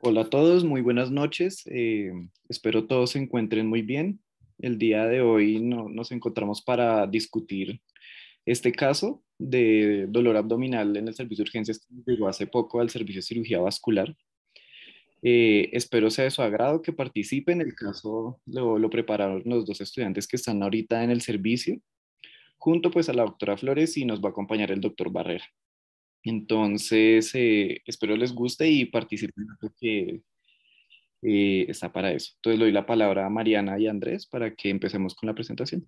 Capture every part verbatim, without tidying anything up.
Hola a todos, muy buenas noches. Eh, espero todos se encuentren muy bien. El día de hoy no- nos encontramos para discutir este caso de dolor abdominal en el servicio de urgencias que llegó hace poco al servicio de cirugía vascular. Eh, espero sea de su agrado que participen. El caso lo, lo prepararon los dos estudiantes que están ahorita en el servicio, junto pues a la doctora Flores y nos va a acompañar el doctor Barrera. Entonces, eh, espero les guste y participen porque eh, está para eso. Entonces le doy la palabra a Mariana y Andrés para que empecemos con la presentación.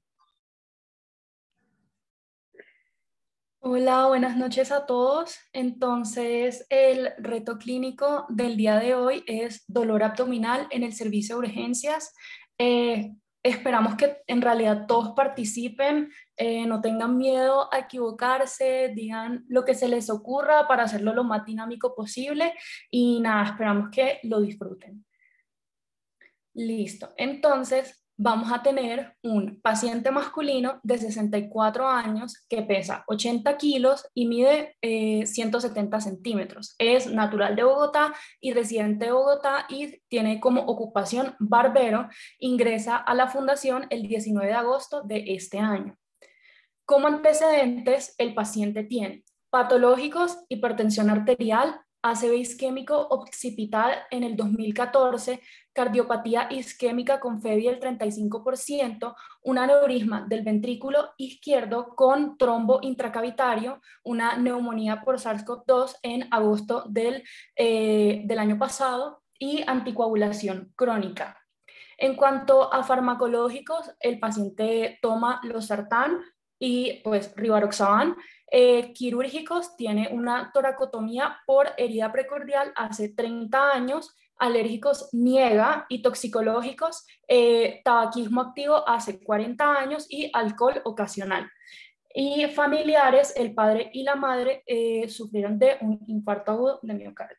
Hola, buenas noches a todos. Entonces, el reto clínico del día de hoy es dolor abdominal en el servicio de urgencias. Eh, Esperamos que en realidad todos participen, eh, no tengan miedo a equivocarse, digan lo que se les ocurra para hacerlo lo más dinámico posible y nada, esperamos que lo disfruten. Listo. Entonces, vamos a tener un paciente masculino de sesenta y cuatro años que pesa ochenta kilos y mide eh, ciento setenta centímetros. Es natural de Bogotá y residente de Bogotá y tiene como ocupación barbero. Ingresa a la fundación el diecinueve de agosto de este año. Como antecedentes, el paciente tiene patológicos, hipertensión arterial, A C V isquémico occipital en el dos mil catorce, cardiopatía isquémica con F E B I del treinta y cinco por ciento, un aneurisma del ventrículo izquierdo con trombo intracavitario, una neumonía por SARS-CoV dos en agosto del, eh, del año pasado y anticoagulación crónica. En cuanto a farmacológicos, el paciente toma losartán y pues rivaroxaban. Eh, quirúrgicos, tiene una toracotomía por herida precordial hace treinta años. Alérgicos niega y toxicológicos, eh, tabaquismo activo hace cuarenta años y alcohol ocasional. Y familiares, el padre y la madre eh, sufrieron de un infarto agudo de miocardio.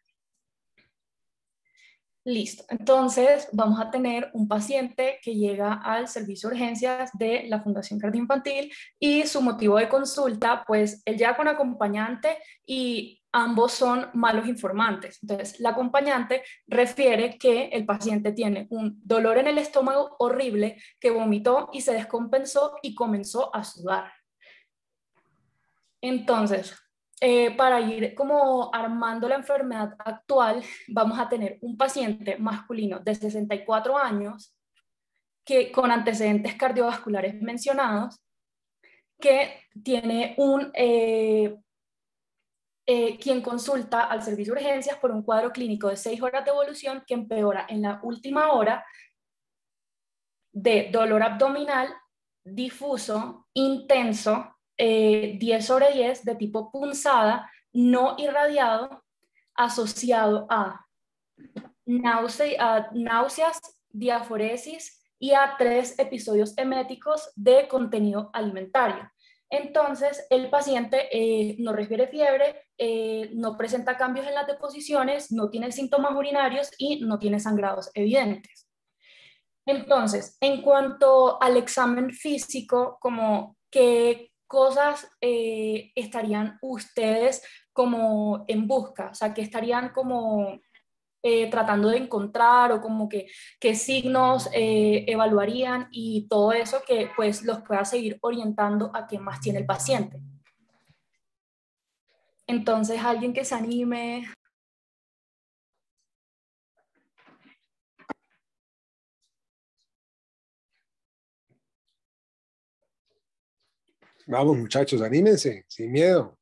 Listo, entonces vamos a tener un paciente que llega al servicio de urgencias de la Fundación Cardioinfantil y su motivo de consulta, pues él llega con acompañante y ambos son malos informantes. Entonces, la acompañante refiere que el paciente tiene un dolor en el estómago horrible, que vomitó y se descompensó y comenzó a sudar. Entonces, eh, para ir como armando la enfermedad actual, vamos a tener un paciente masculino de sesenta y cuatro años que, con antecedentes cardiovasculares mencionados, que tiene un, eh, eh, quien consulta al servicio de urgencias por un cuadro clínico de seis horas de evolución que empeora en la última hora de dolor abdominal difuso, intenso, eh, diez sobre diez de tipo punzada, no irradiado, asociado a, náusea, a náuseas, diaforesis y a tres episodios eméticos de contenido alimentario. Entonces, el paciente eh, no refiere fiebre, eh, no presenta cambios en las deposiciones, no tiene síntomas urinarios y no tiene sangrados evidentes. Entonces, en cuanto al examen físico, como qué cosas eh, estarían ustedes como en busca, o sea, qué estarían como eh, tratando de encontrar o como que qué signos eh, evaluarían y todo eso que pues los pueda seguir orientando a qué más tiene el paciente. Entonces, alguien que se anime. Vamos, muchachos, anímense, sin miedo.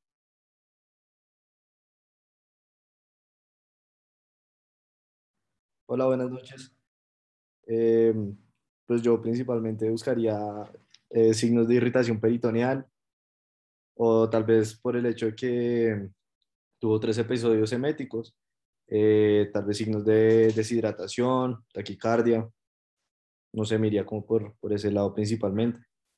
Hola, buenas noches. Eh, pues yo principalmente buscaría eh, signos de irritación peritoneal o tal vez por el hecho de que tuvo tres episodios eméticos, eh, tal vez signos de deshidratación, taquicardia, no sé, me iría como por, por ese lado principalmente.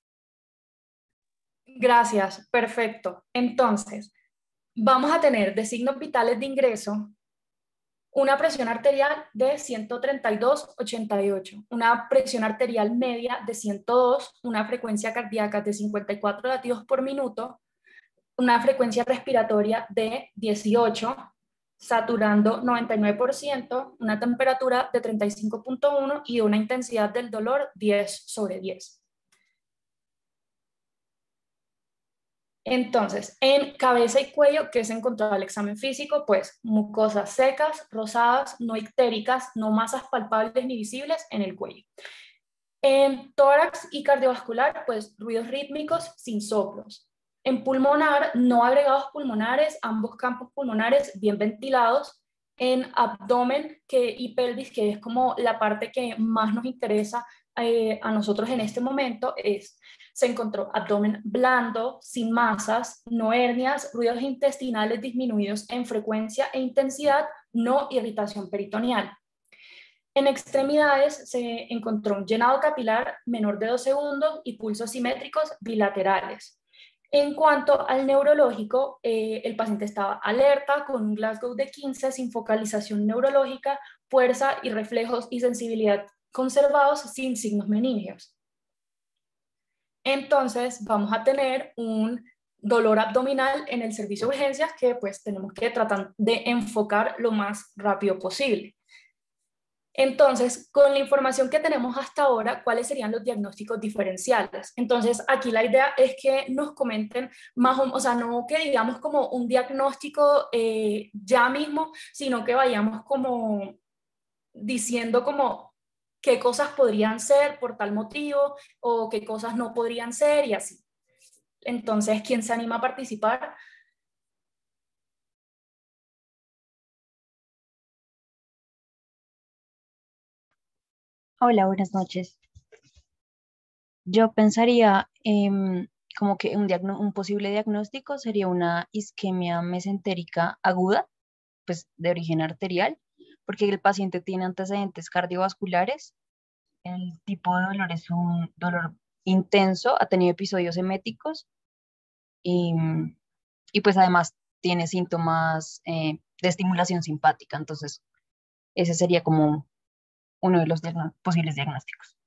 Gracias, perfecto. Entonces, vamos a tener de signos vitales de ingreso una presión arterial de ciento treinta y dos sobre ochenta y ocho, una presión arterial media de ciento dos, una frecuencia cardíaca de cincuenta y cuatro latidos por minuto, una frecuencia respiratoria de dieciocho, saturando noventa y nueve por ciento, una temperatura de treinta y cinco punto uno y una intensidad del dolor diez sobre diez. Entonces, en cabeza y cuello, ¿qué se encontró al examen físico? Pues mucosas secas, rosadas, no ictéricas, no masas palpables ni visibles en el cuello. En tórax y cardiovascular, pues ruidos rítmicos sin soplos. En pulmonar, no agregados pulmonares, ambos campos pulmonares bien ventilados. En abdomen que, y pelvis, que es como la parte que más nos interesa eh, a nosotros en este momento, es, se encontró abdomen blando, sin masas, no hernias, ruidos intestinales disminuidos en frecuencia e intensidad, no irritación peritoneal. En extremidades se encontró un llenado capilar menor de dos segundos y pulsos simétricos bilaterales. En cuanto al neurológico, eh, el paciente estaba alerta con un Glasgow de quince sin focalización neurológica, fuerza y reflejos y sensibilidad conservados sin signos meningios. Entonces vamos a tener un dolor abdominal en el servicio de urgencias que pues tenemos que tratar de enfocar lo más rápido posible. Entonces, con la información que tenemos hasta ahora, ¿cuáles serían los diagnósticos diferenciales? Entonces, aquí la idea es que nos comenten más, o, o sea, no que digamos como un diagnóstico eh, ya mismo, sino que vayamos como diciendo como qué cosas podrían ser por tal motivo o qué cosas no podrían ser y así. Entonces, ¿quién se anima a participar? Hola, buenas noches. Yo pensaría em, como que un, diagno- un posible diagnóstico sería una isquemia mesentérica aguda, pues de origen arterial, porque el paciente tiene antecedentes cardiovasculares. El tipo de dolor es un dolor intenso, ha tenido episodios eméticos y, y pues además tiene síntomas eh, de estimulación simpática. Entonces, ese sería como uno de los diagno- posibles diagnósticos.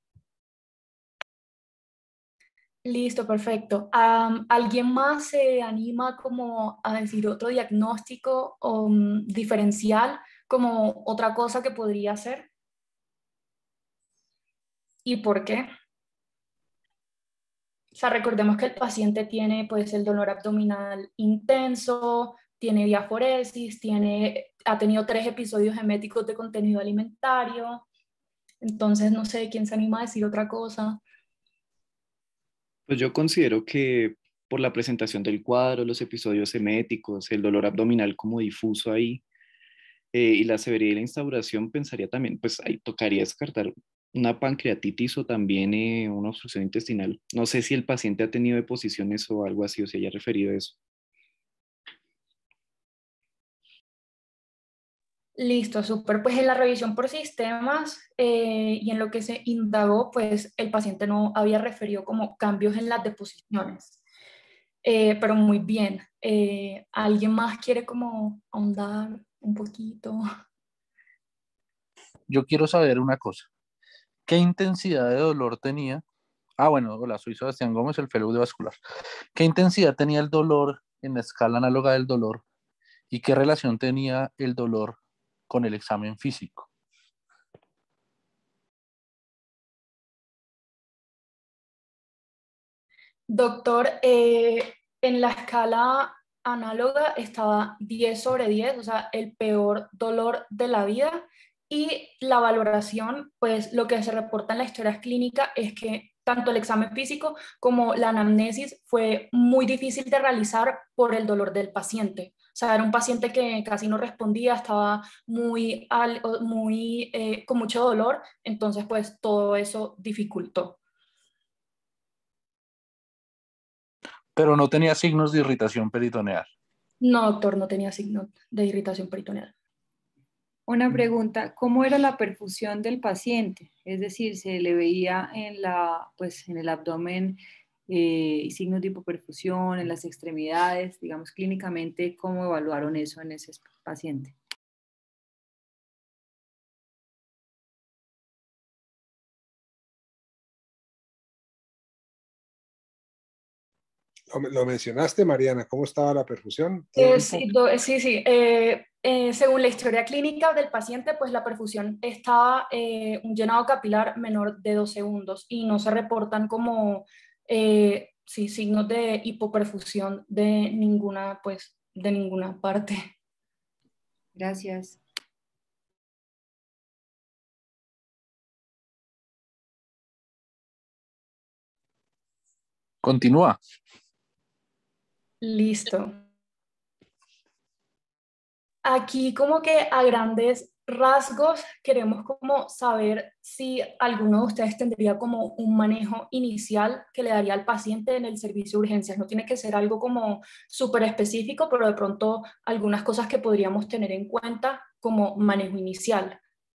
Listo, perfecto. Am, ¿alguien más se anima como a decir otro diagnóstico o mm, diferencial como otra cosa que podría ser? ¿Y por qué? O sea, recordemos que el paciente tiene pues el dolor abdominal intenso, tiene diaforesis, tiene, ha tenido tres episodios eméticos de contenido alimentario. Entonces, no sé quién se anima a decir otra cosa. Pues yo considero que por la presentación del cuadro, los episodios eméticos, el dolor abdominal como difuso ahí, eh, y la severidad de la instauración, pensaría también, pues ahí tocaría descartar una pancreatitis o también eh, una obstrucción intestinal. No sé si el paciente ha tenido deposiciones o algo así, o se haya referido a eso. Listo, súper. Pues en la revisión por sistemas eh, y en lo que se indagó, pues el paciente no había referido como cambios en las deposiciones. Eh, pero muy bien. Eh, ¿alguien más quiere como ahondar un poquito? Yo quiero saber una cosa. ¿Qué intensidad de dolor tenía? Ah, bueno, hola, soy Sebastián Gómez, el fellow de vascular. ¿Qué intensidad tenía el dolor en la escala análoga del dolor y qué relación tenía el dolor con el examen físico? Doctor, eh, en la escala análoga estaba diez sobre diez, o sea, el peor dolor de la vida. Y la valoración, pues lo que se reporta en la historia clínica es que tanto el examen físico como la anamnesis fue muy difícil de realizar por el dolor del paciente. O sea, era un paciente que casi no respondía, estaba muy, al- muy eh, con mucho dolor, entonces pues todo eso dificultó. Pero no tenía signos de irritación peritoneal. No, doctor, no tenía signo de irritación peritoneal. Una pregunta, ¿cómo era la perfusión del paciente? Es decir, ¿se le veía en la, pues, en el abdomen eh, signos de hipoperfusión, en las extremidades? Digamos, clínicamente, ¿cómo evaluaron eso en ese paciente? Lo, lo mencionaste, Mariana, ¿cómo estaba la perfusión? Eh, ¿Tiempo? sí, do- sí, sí. Eh, eh, según la historia clínica del paciente, pues la perfusión estaba eh, un llenado capilar menor de dos segundos y no se reportan como eh, sí, signos de hipoperfusión de ninguna, pues, de ninguna parte. Gracias. Continúa. Listo. Aquí como que a grandes rasgos queremos como saber si alguno de ustedes tendría como un manejo inicial que le daría al paciente en el servicio de urgencias. No tiene que ser algo como súper específico, pero de pronto algunas cosas que podríamos tener en cuenta como manejo inicial.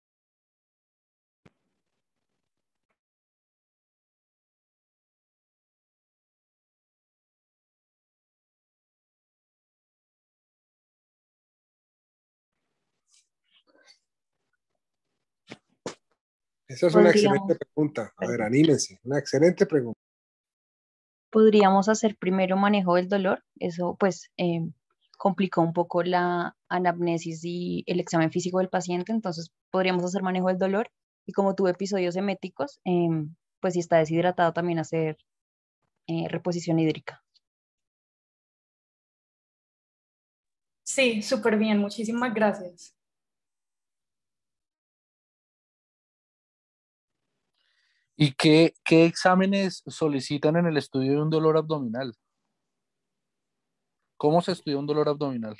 Esa es una excelente Podríamos, pregunta. A ver, perdón, anímense. Una excelente pregunta. podríamos hacer primero manejo del dolor. Eso pues eh, complicó un poco la anamnesis y el examen físico del paciente, entonces podríamos hacer manejo del dolor y como tuve episodios eméticos, em, pues si está deshidratado también hacer eh, reposición hídrica. Sí, súper bien. Muchísimas gracias. ¿Y qué, qué exámenes solicitan en el estudio de un dolor abdominal? ¿Cómo se estudia un dolor abdominal?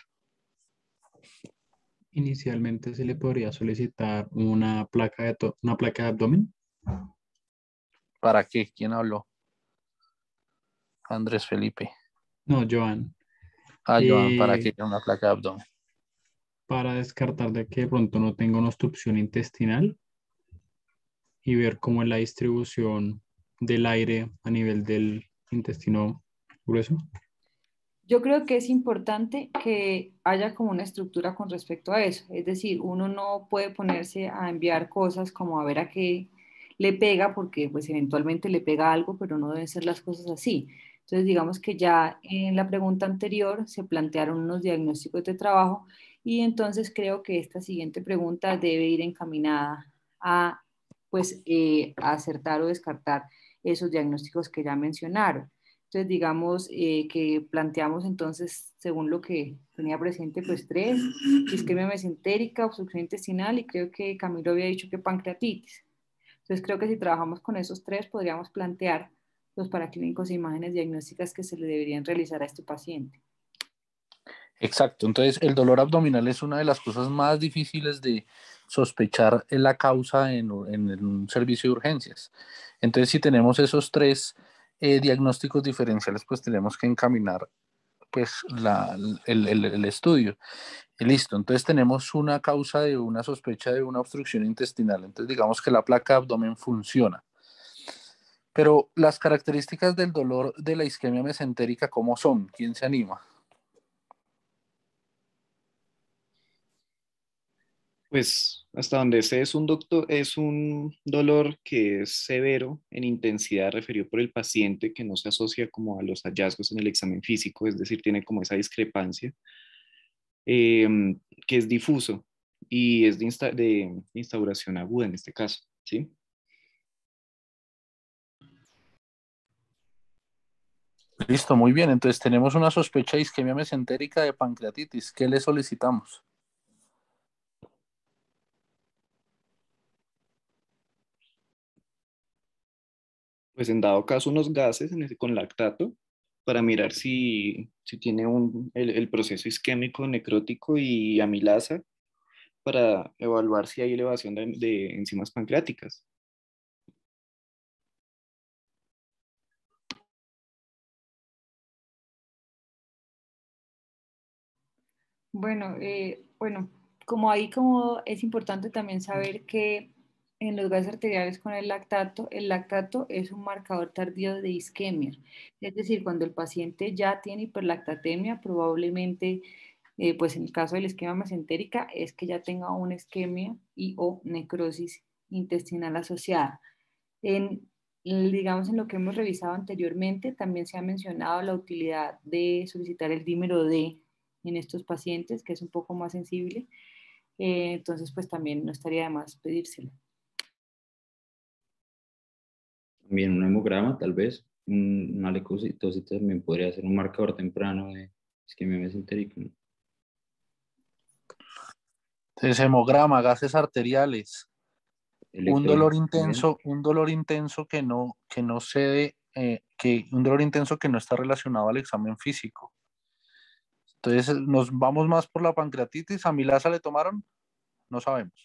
Inicialmente se le podría solicitar una placa de, to- una placa de abdomen. ¿Para qué? ¿Quién habló? Andrés Felipe. No, Joan. Ah, Joan, ¿para Eh, qué una placa de abdomen? para descartar de que de pronto no tenga una obstrucción intestinal y ver cómo es la distribución del aire a nivel del intestino grueso. Yo creo que es importante que haya como una estructura con respecto a eso. Es decir, uno no puede ponerse a enviar cosas como a ver a qué le pega, porque pues eventualmente le pega algo, pero no deben ser las cosas así. Entonces, digamos que ya en la pregunta anterior se plantearon unos diagnósticos de trabajo y entonces creo que esta siguiente pregunta debe ir encaminada a pues eh, a acertar o descartar esos diagnósticos que ya mencionaron. Entonces, digamos eh, que planteamos entonces, según lo que tenía presente, pues tres, isquemia mesentérica, obstrucción intestinal y creo que Camilo había dicho que pancreatitis. Entonces, creo que si trabajamos con esos tres, podríamos plantear los paraclínicos e imágenes diagnósticas que se le deberían realizar a este paciente. Exacto, entonces el dolor abdominal es una de las cosas más difíciles de sospechar en la causa en, en un servicio de urgencias. Entonces, si tenemos esos tres eh, diagnósticos diferenciales, pues tenemos que encaminar pues la, el, el, el estudio. Y listo, entonces tenemos una causa de una sospecha de una obstrucción intestinal. Entonces digamos que la placa de abdomen funciona. Pero las características del dolor de la isquemia mesentérica, ¿cómo son? ¿Quién se anima? Pues hasta donde sé es un doctor, es un dolor que es severo en intensidad referido por el paciente que no se asocia como a los hallazgos en el examen físico, es decir, tiene como esa discrepancia, em, que es difuso y es de, insta- de instauración aguda en este caso, ¿sí? Listo, muy bien. Entonces tenemos una sospecha de isquemia mesentérica de pancreatitis. ¿Qué le solicitamos? Pues en dado caso unos gases en ese- con lactato para mirar si, si tiene un, el, el proceso isquémico necrótico y amilasa para evaluar si hay elevación de, de enzimas pancreáticas. Bueno, eh, bueno, como ahí como es importante también saber que en los gases arteriales con el lactato, el lactato es un marcador tardío de isquemia. Es decir, cuando el paciente ya tiene hiperlactatemia, probablemente, eh, pues en el caso de la isquemia mesentérica, es que ya tenga una isquemia y o necrosis intestinal asociada. En digamos, en lo que hemos revisado anteriormente, también se ha mencionado la utilidad de solicitar el dímero D en estos pacientes, que es un poco más sensible. Eh, entonces, pues también no estaría de más pedírselo. También un hemograma, tal vez, un- una leucocitosis también podría ser un marcador temprano de isquemia mesentérica, ¿no? Entonces, hemograma, gases arteriales, un dolor Electrolitos también. intenso, un dolor intenso que no, que no cede, eh, que, un dolor intenso que no está relacionado al examen físico. Entonces, nos vamos más por la pancreatitis. ¿Amilasa le tomaron? No sabemos.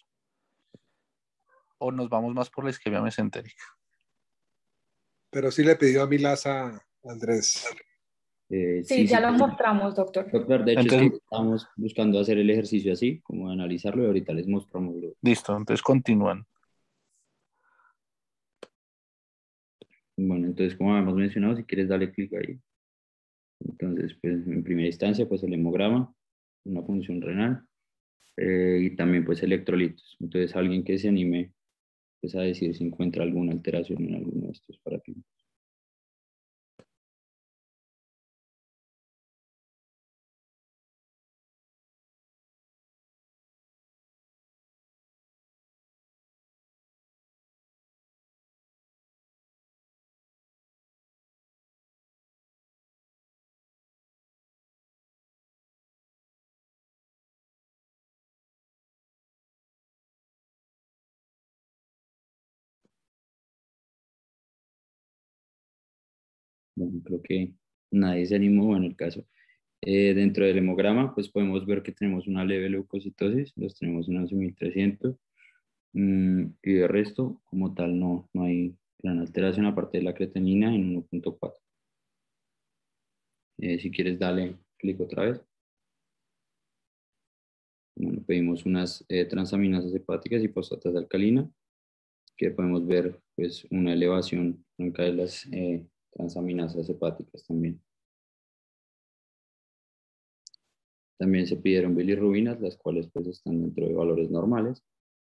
O nos vamos más por la isquemia mesentérica. Pero sí le pidió a Milasa, Andrés. Eh, Sí, sí, ya sí. los mostramos, doctor. Doctor, de hecho es que Entonces, estamos buscando hacer el ejercicio así, como analizarlo, y ahorita les mostramos. lo- listo, entonces continúan. Bueno, entonces, como habíamos mencionado, si quieres darle clic ahí. Entonces, pues en primera instancia, pues el hemograma, una función renal, eh, y también pues electrolitos. Entonces, alguien que se anime pues, a decir si encuentra alguna alteración en alguno de estos parámetros. Bueno, creo que nadie se animó en el caso. Eh, dentro del hemograma, pues podemos ver que tenemos una leve leucocitosis, los tenemos en once mil trescientos, mm, y de resto, como tal, no, no hay gran alteración aparte de la creatinina en uno punto cuatro. Eh, si quieres, dale clic otra vez. Bueno, pedimos unas eh, transaminasas hepáticas y fosfatas alcalinas, que podemos ver pues una elevación franca de las eh, transaminasas hepáticas también. También se pidieron bilirrubinas, las cuales pues están dentro de valores normales.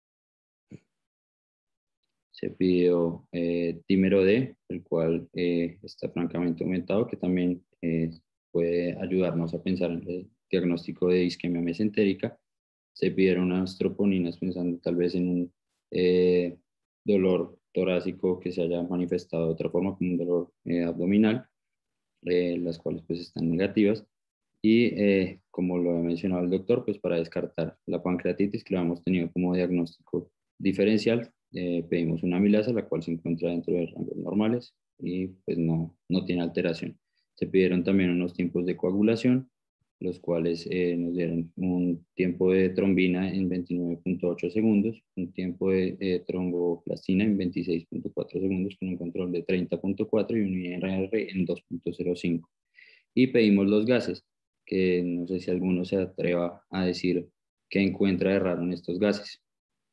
Se pidió eh, dímero D, el cual eh, está francamente aumentado, que también eh, puede ayudarnos a pensar en el diagnóstico de isquemia mesentérica. Se pidieron unas troponinas pensando tal vez en un eh, dolor torácico que se haya manifestado de otra forma como un dolor eh, abdominal, eh, las cuales pues están negativas. Y eh, como lo ha mencionado el doctor, pues para descartar la pancreatitis que lo hemos tenido como diagnóstico diferencial, eh, pedimos una amilasa, la cual se encuentra dentro de rangos normales y pues no, no tiene alteración. Se pidieron también unos tiempos de coagulación, los cuales eh, nos dieron un tiempo de trombina en veintinueve punto ocho segundos, un tiempo de eh, tromboplastina en veintiséis punto cuatro segundos con un control de treinta punto cuatro y un I R R en dos punto cero cinco. Y pedimos los gases, que no sé si alguno se atreva a decir qué encuentra de raro en estos gases.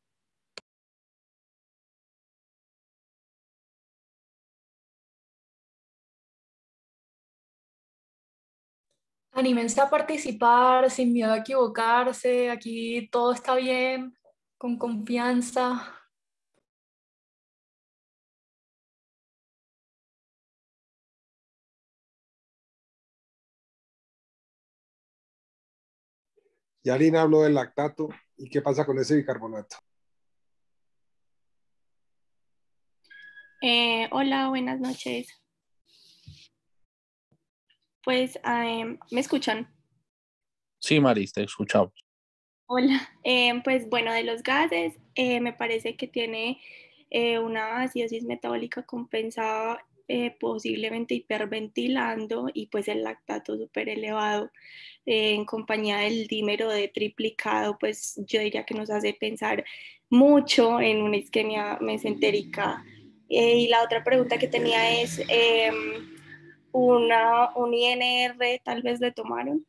Anímense a participar sin miedo a equivocarse. Aquí todo está bien, con confianza. Yarina habló del lactato. ¿Y qué pasa con ese bicarbonato? Eh, hola, buenas noches. Pues, em, ¿me escuchan? Sí, Maris, te escuchamos. Hola. Em, pues bueno, de los gases, eh, me parece que tiene eh, una acidosis metabólica compensada, eh, posiblemente hiperventilando, y pues el lactato súper elevado, eh, en compañía del dímero de triplicado, pues yo diría que nos hace pensar mucho en una isquemia mesentérica. Eh, y la otra pregunta que tenía es, em, una, un I N R tal vez le tomaron.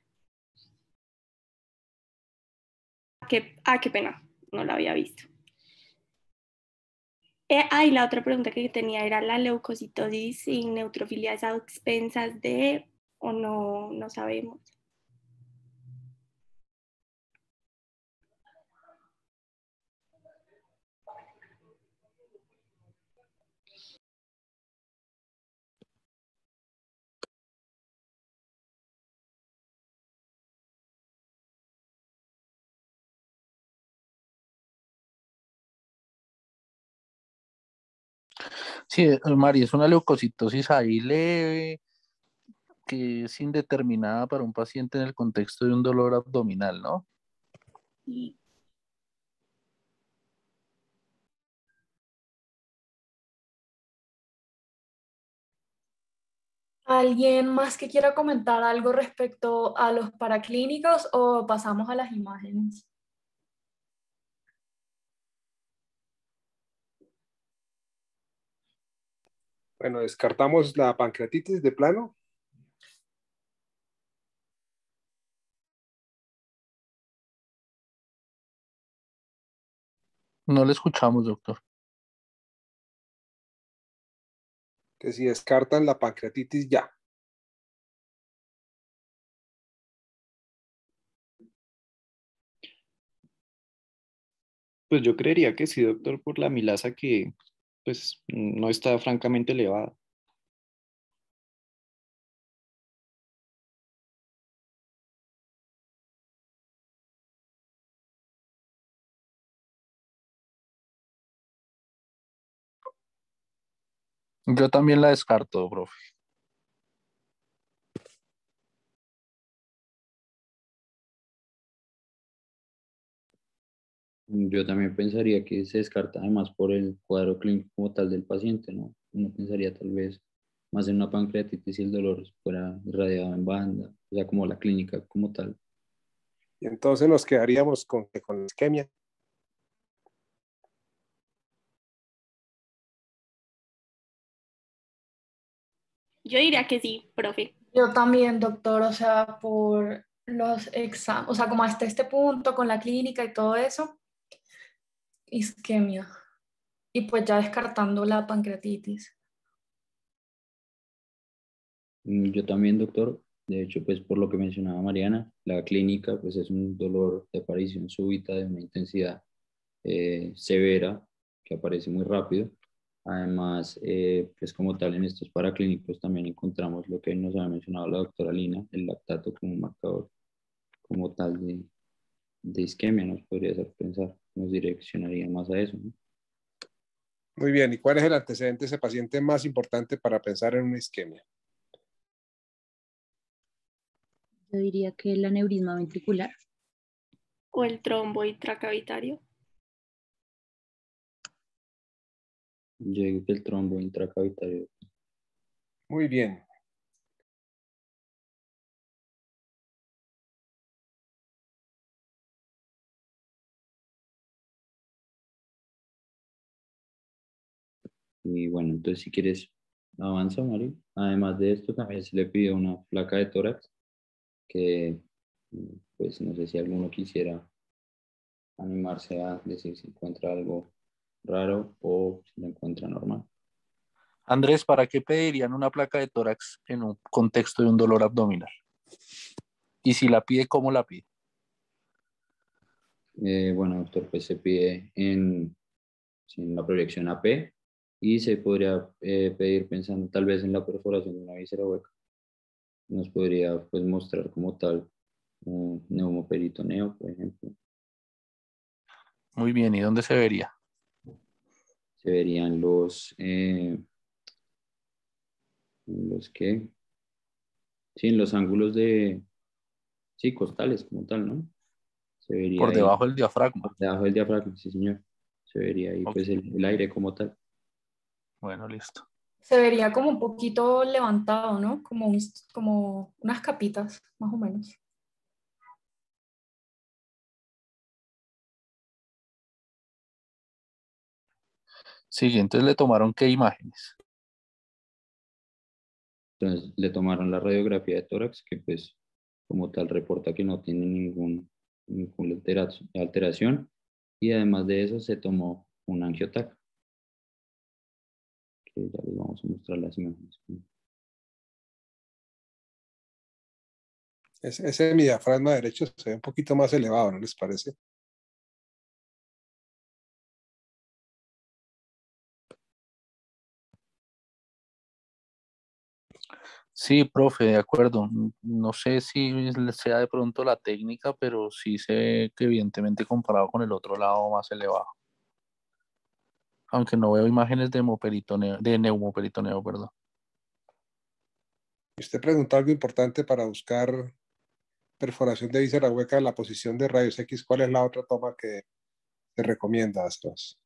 Qué, ah, qué pena, no lo había visto. Eh, ah, y la otra pregunta que tenía era la leucocitosis y neutrofilias a expensas de, o no, no sabemos. Sí, eh, Mari, es una leucocitosis ahí leve, que es indeterminada para un paciente en el contexto de un dolor abdominal, ¿no? Y ¿Alguien más que quiera comentar algo respecto a los paraclínicos o pasamos a las imágenes? Bueno, descartamos la pancreatitis de plano. No le escuchamos, doctor. Que si descartan la pancreatitis ya. Pues yo creería que sí, doctor, por la amilasa que pues no está francamente elevada. Yo también la descarto, profe. Yo también pensaría que se descarta además por el cuadro clínico como tal del paciente, ¿no? Uno pensaría tal vez más en una pancreatitis si el dolor fuera irradiado en banda, o sea, como la clínica como tal. Y entonces nos quedaríamos con, con la isquemia. yo diría que sí, profe. Yo también, doctor, o sea, por los exámenes, o sea, como hasta este punto con la clínica y todo eso, isquemia. Y pues ya descartando la pancreatitis. Mm, Yo también, doctor. De hecho, pues por lo que mencionaba Mariana, la clínica pues es un dolor de aparición súbita de una intensidad eh, severa que aparece muy rápido. Además, eh, pues como tal en estos paraclínicos también encontramos lo que nos había mencionado la doctora Lina, el lactato como un marcador como tal de, de isquemia, nos podría hacer pensar, nos direccionaría más a eso, ¿no? Muy bien. ¿Y cuál es el antecedente de ese paciente más importante para pensar en una isquemia? Yo diría que el aneurisma ventricular. O el trombo intracavitario. Yo digo que el trombo intracavitario. Muy bien. Y bueno, entonces si quieres, avanza, Mari. Además de esto, también se le pidió una placa de tórax que, mm, pues no sé si alguno quisiera animarse a decir si encuentra algo raro o si lo encuentra normal. Andrés, ¿para qué pedirían una placa de tórax en un contexto de un dolor abdominal? Y si la pide, ¿cómo la pide? Eh, bueno, doctor, pues se pide en, sí, en la proyección A P y se podría eh, pedir pensando tal vez en la perforación de una víscera hueca. Nos podría pues mostrar como tal un neumoperitoneo, por ejemplo. Muy bien, ¿y dónde se vería? Se verían los, eh, los que, sí, en los ángulos de, sí, costales como tal, ¿no? Se vería Por ahí, debajo del diafragma. por debajo del diafragma, sí, señor. Se vería ahí Ok, pues el, el aire como tal. bueno, listo. Se vería como un poquito levantado, ¿no? Como, un- como unas capitas, más o menos. Siguientes le tomaron qué imágenes. Entonces le tomaron la radiografía de tórax, que pues como tal reporta que no tiene ningún, ninguna alteración, alteración. Y además de eso se tomó un angiotac, que ya les vamos a mostrar las imágenes. Ese, ese de mi diafragma derecho se ve un poquito más elevado, ¿no les parece? Sí, profe, de acuerdo. No sé si sea de pronto la técnica, pero sí sé que evidentemente comparado con el otro lado más elevado. aunque no veo imágenes de hemoperitoneo, de neumoperitoneo, perdón. Usted preguntó algo importante para buscar perforación de víscera hueca en la posición de rayos X. ¿Cuál es la otra toma que se recomienda, Astros?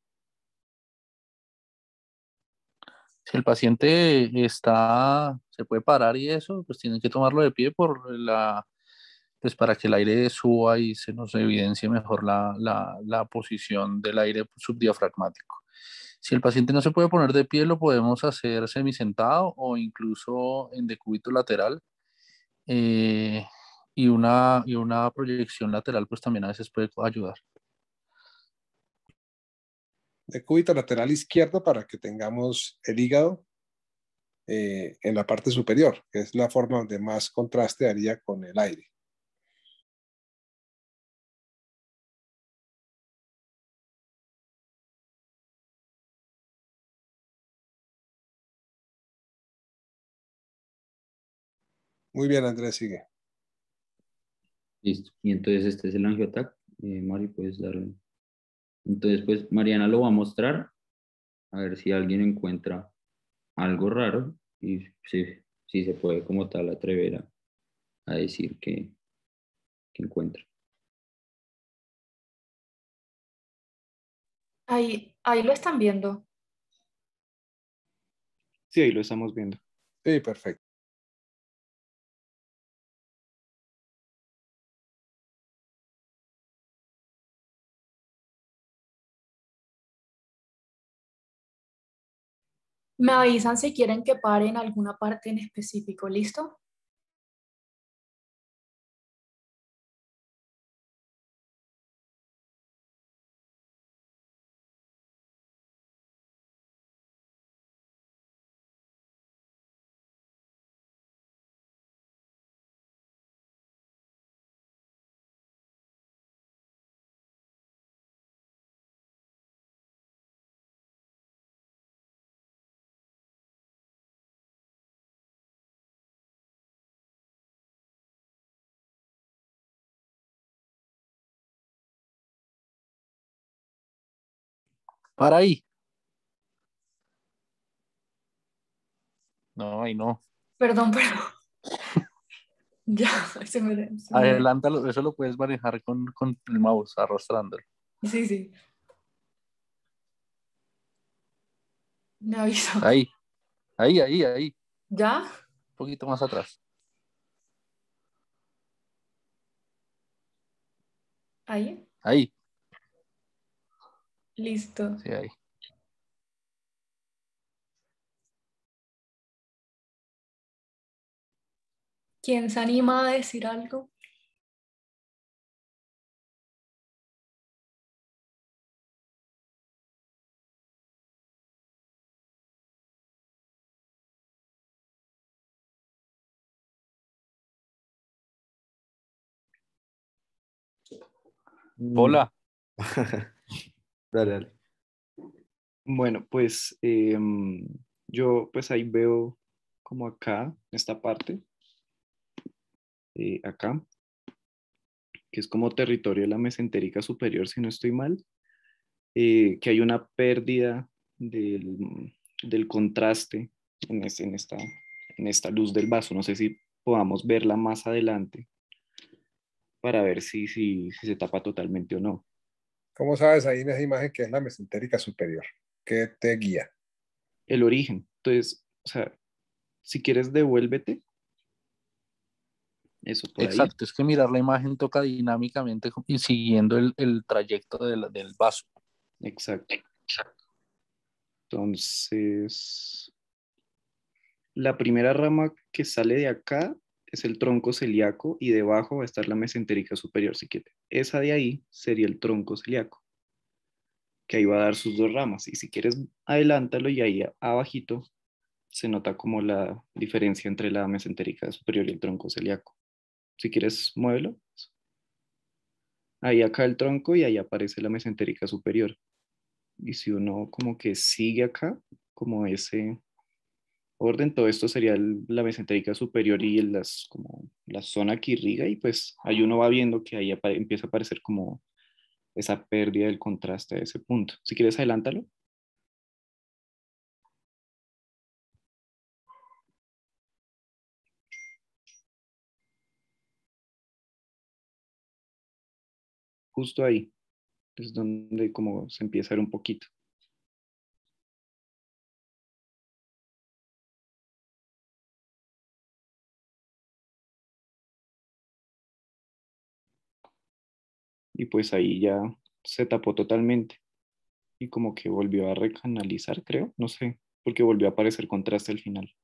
Si el paciente está, se puede parar y eso, pues tienen que tomarlo de pie por la, pues para que el aire suba y se nos evidencie mejor la, la, la posición del aire subdiafragmático. Si el paciente no se puede poner de pie, lo podemos hacer semisentado o incluso en decúbito lateral. Eh, y, una, y una proyección lateral, pues también a veces puede ayudar. Decúbito lateral izquierdo para que tengamos el hígado eh, en la parte superior, que es la forma donde más contraste haría con el aire. Muy bien, Andrés, sigue. Listo. Y entonces este es el angiotac. Eh, Mari, puedes darle. Entonces, pues Mariana lo va a mostrar, a ver si alguien encuentra algo raro y si, si se puede como tal atrever a, a decir que, que encuentra. Ahí, ahí lo están viendo. Sí, ahí lo estamos viendo. Sí, perfecto. Me avisan si quieren que pare en alguna parte en específico, ¿listo? Para ahí. No, ahí no. Perdón, pero ya, se me, se me- Adelántalo, eso lo puedes manejar con, con el mouse, arrastrándolo. Sí, sí, me aviso. Ahí, ahí, ahí, ahí. ¿Ya? Un poquito más atrás. ¿Ahí? Ahí, Listo. sí, ahí. ¿Quién se anima a decir algo? Hola. Dale, dale. Bueno, pues em, yo pues ahí veo como acá, esta parte, eh, acá, que es como territorio de la mesentérica superior, si no estoy mal, eh, que hay una pérdida del, del contraste en, es- en esta, en esta luz del vaso. No sé si podamos verla más adelante para ver si, si, si se tapa totalmente o no. ¿Cómo sabes ahí en esa imagen que es la mesentérica superior? ¿Qué te guía? El origen. Entonces, o sea, si quieres, devuélvete. Eso por ahí. Exacto, es que mirar la imagen toca dinámicamente y siguiendo el, el trayecto del, del vaso. Exacto. Entonces, la primera rama que sale de acá es el tronco celíaco y debajo va a estar la mesentérica superior, si quiere. Esa de ahí sería el tronco celíaco, que ahí va a dar sus dos ramas. Y si quieres, adelántalo y ahí abajito se nota como la diferencia entre la mesentérica superior y el tronco celíaco. Si quieres, muévelo. Ahí acá el tronco y ahí aparece la mesentérica superior. Y si uno como que sigue acá, como ese orden, todo esto sería el- la mesentérica superior y el- las, como la zona que irriga y pues ahí uno va viendo que ahí apa- empieza a aparecer como esa pérdida del contraste a ese punto. Si quieres, adelántalo. justo ahí, es donde como se empieza a ver un poquito. Y pues ahí ya se tapó totalmente y como que volvió a recanalizar, creo, no sé, porque volvió a aparecer contraste al final.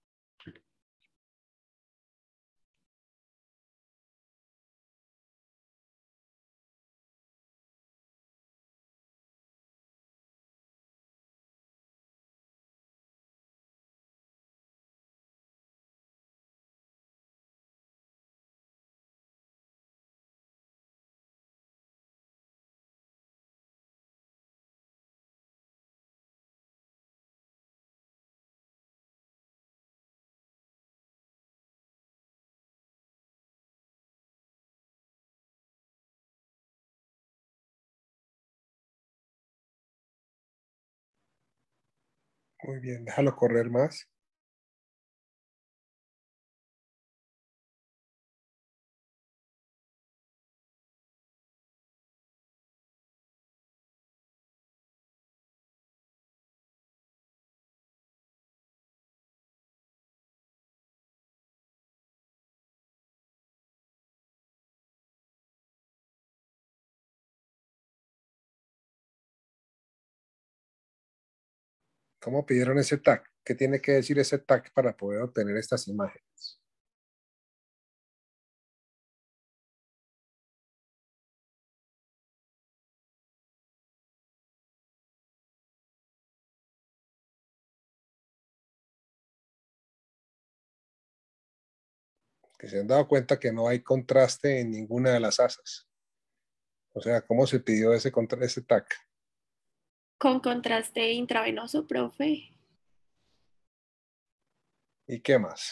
Muy bien, déjalo correr más. ¿Cómo pidieron ese tag? ¿Qué tiene que decir ese tag para poder obtener estas imágenes? Que se han dado cuenta que no hay contraste en ninguna de las asas. O sea, ¿cómo se pidió ese, contra ese tag? Con contraste intravenoso, profe. ¿Y qué más?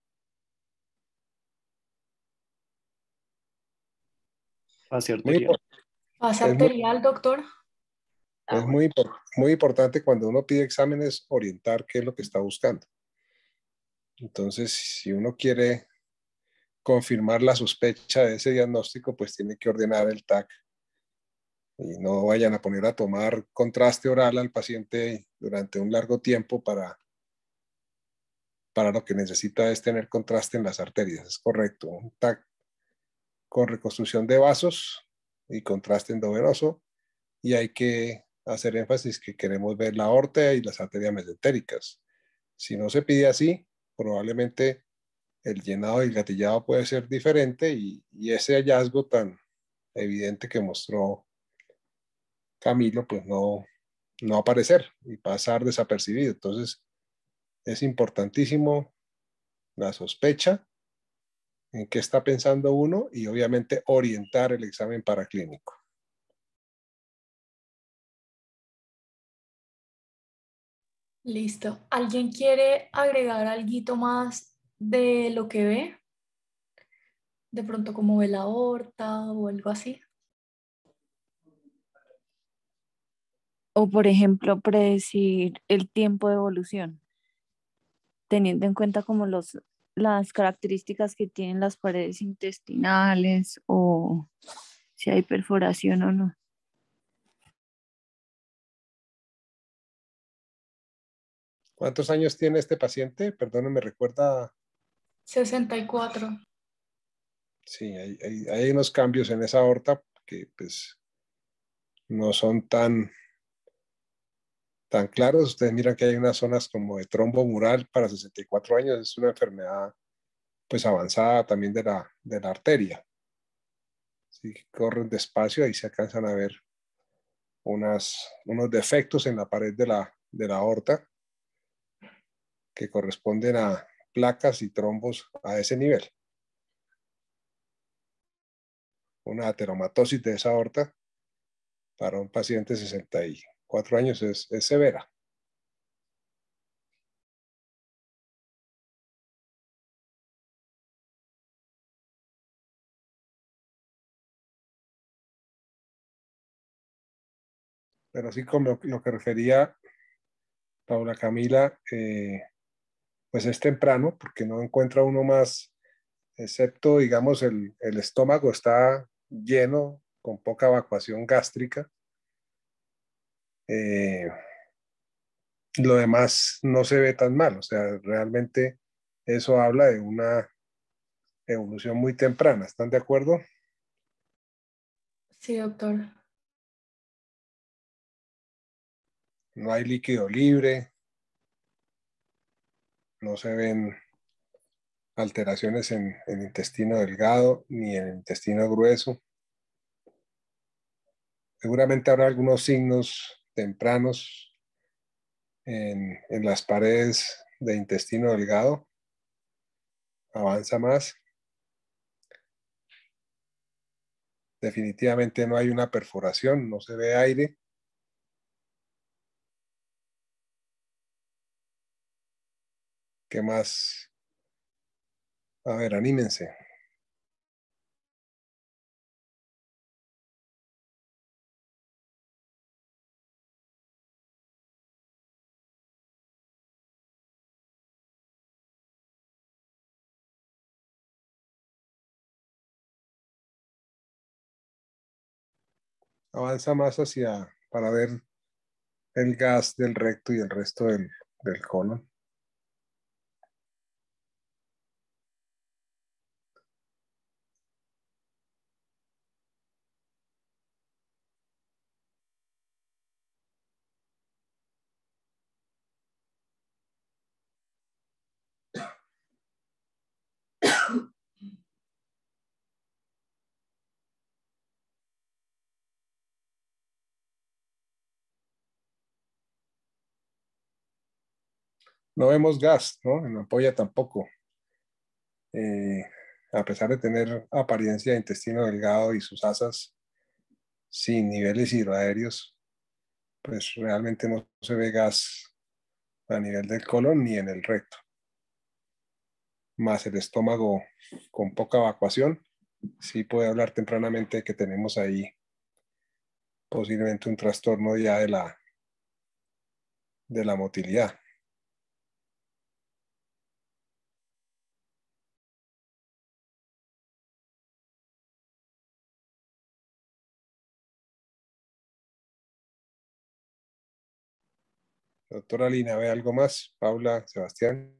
Fase Muy, arterial. Fase es muy, arterial, doctor. es muy, muy importante cuando uno pide exámenes orientar qué es lo que está buscando. Entonces, si uno quiere confirmar la sospecha de ese diagnóstico, pues tiene que ordenar el tag y no vayan a poner a tomar contraste oral al paciente durante un largo tiempo para, para lo que necesita es tener contraste en las arterias. Es correcto. Un tag con reconstrucción de vasos y contraste endovenoso, y hay que hacer énfasis que queremos ver la aorta y las arterias mesentéricas. Si no se pide así, probablemente el llenado y el gatillado puede ser diferente y, y ese hallazgo tan evidente que mostró Camilo, pues no, no aparecer y pasar desapercibido. Entonces, es importantísimo la sospecha, en qué está pensando uno y obviamente orientar el examen paraclínico. Listo. ¿Alguien quiere agregar algo más de lo que ve? De pronto como ve la aorta o algo así. O, por ejemplo, predecir el tiempo de evolución, teniendo en cuenta como los, las características que tienen las paredes intestinales o si hay perforación o no. ¿Cuántos años tiene este paciente? Perdón, me recuerda. sesenta y cuatro. Sí, hay, hay, hay unos cambios en esa aorta que pues no son tan, tan claros. Ustedes miran que hay unas zonas como de trombo mural para sesenta y cuatro años. Es una enfermedad pues avanzada también de la, de la arteria. Si corren despacio, ahí se alcanzan a ver unas, unos defectos en la pared de la, de la aorta que corresponden a placas y trombos a ese nivel. Una ateromatosis de esa aorta para un paciente de sesenta y cuatro años es, es severa. Pero sí, como lo, lo que refería Paula Camila, eh, pues es temprano porque no encuentra uno más, excepto, digamos, el, el estómago está lleno con poca evacuación gástrica. Eh, lo demás no se ve tan mal, o sea, realmente eso habla de una evolución muy temprana. ¿Están de acuerdo? Sí, doctor. No hay líquido libre, no se ven alteraciones en el intestino delgado ni en el intestino grueso. Seguramente habrá algunos signos tempranos en, en las paredes de intestino delgado. Avanza más. Definitivamente no hay una perforación, no se ve aire. ¿Qué más? A ver, anímense. Avanza más hacia, para ver el gas del recto y el resto del, del colon. No vemos gas, ¿no? En la ampolla tampoco. Eh, a pesar de tener apariencia de intestino delgado y sus asas sin niveles hidroaéreos, pues realmente no se ve gas a nivel del colon ni en el recto. Más el estómago con poca evacuación, sí puede hablar tempranamente de que tenemos ahí posiblemente un trastorno ya de la, de la motilidad. Doctora Lina, ¿ve algo más? Paula, Sebastián.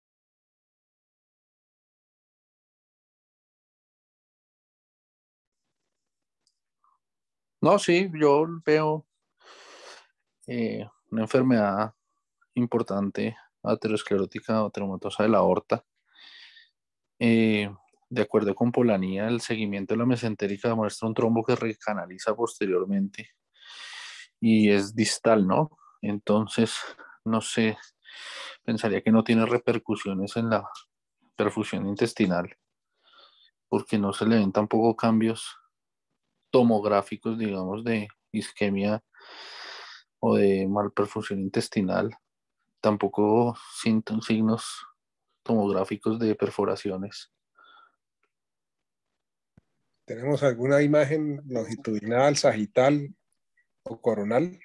No, sí, yo veo eh, una enfermedad importante, aterosclerótica o traumatosa de la aorta. Eh, de acuerdo con Polanía, el seguimiento de la mesentérica muestra un trombo que recanaliza posteriormente y es distal, ¿no? Entonces, no sé, pensaría que no tiene repercusiones en la perfusión intestinal, porque no se le ven tampoco cambios tomográficos, digamos, de isquemia o de malperfusión intestinal, tampoco signos tomográficos de perforaciones. ¿Tenemos alguna imagen longitudinal, sagital o coronal?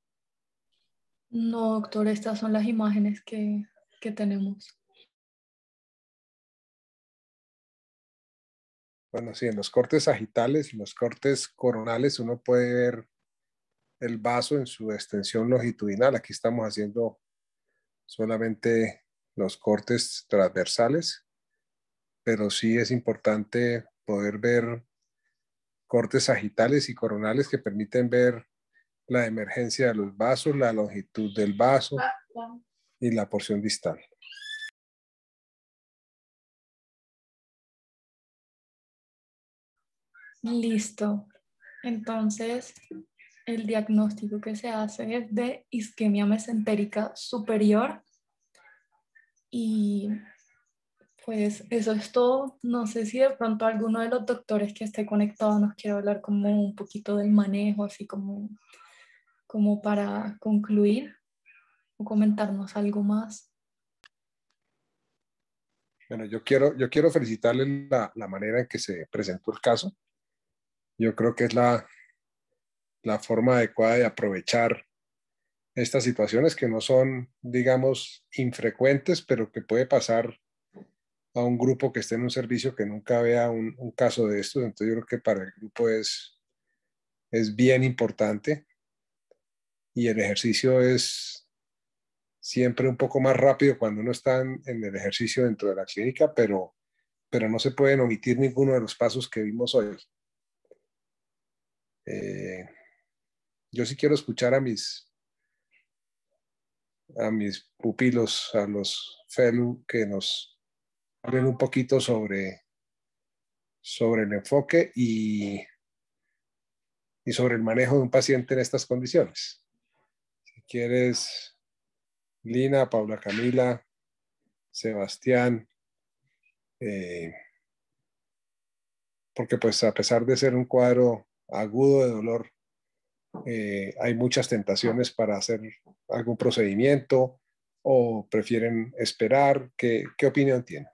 No, doctor, estas son las imágenes que, que tenemos. Bueno, sí, en los cortes sagitales y los cortes coronales uno puede ver el vaso en su extensión longitudinal. Aquí estamos haciendo solamente los cortes transversales, pero sí es importante poder ver cortes sagitales y coronales que permiten ver la emergencia de los vasos, la longitud del vaso y la porción distal. Listo. Entonces, el diagnóstico que se hace es de isquemia mesentérica superior y pues eso es todo. No sé si de pronto alguno de los doctores que esté conectado nos quiere hablar como un poquito del manejo, así como, como para concluir o comentarnos algo más. Bueno, yo quiero, yo quiero felicitarle la, la manera en que se presentó el caso. Yo creo que es la, la forma adecuada de aprovechar estas situaciones que no son, digamos, infrecuentes, pero que puede pasar a un grupo que esté en un servicio que nunca vea un, un caso de estos. Entonces yo creo que para el grupo es es bien importante y el ejercicio es siempre un poco más rápido cuando uno está en, en el ejercicio dentro de la clínica, pero, pero no se pueden omitir ninguno de los pasos que vimos hoy. Eh, yo sí quiero escuchar a mis, a mis pupilos, a los fellow, que nos hablen un poquito sobre, sobre el enfoque y, y sobre el manejo de un paciente en estas condiciones. Si quieres, Lina, Paula Camila, Sebastián, eh, porque pues a pesar de ser un cuadro agudo de dolor, eh, hay muchas tentaciones para hacer algún procedimiento o prefieren esperar. ¿Qué, qué opinión tienen?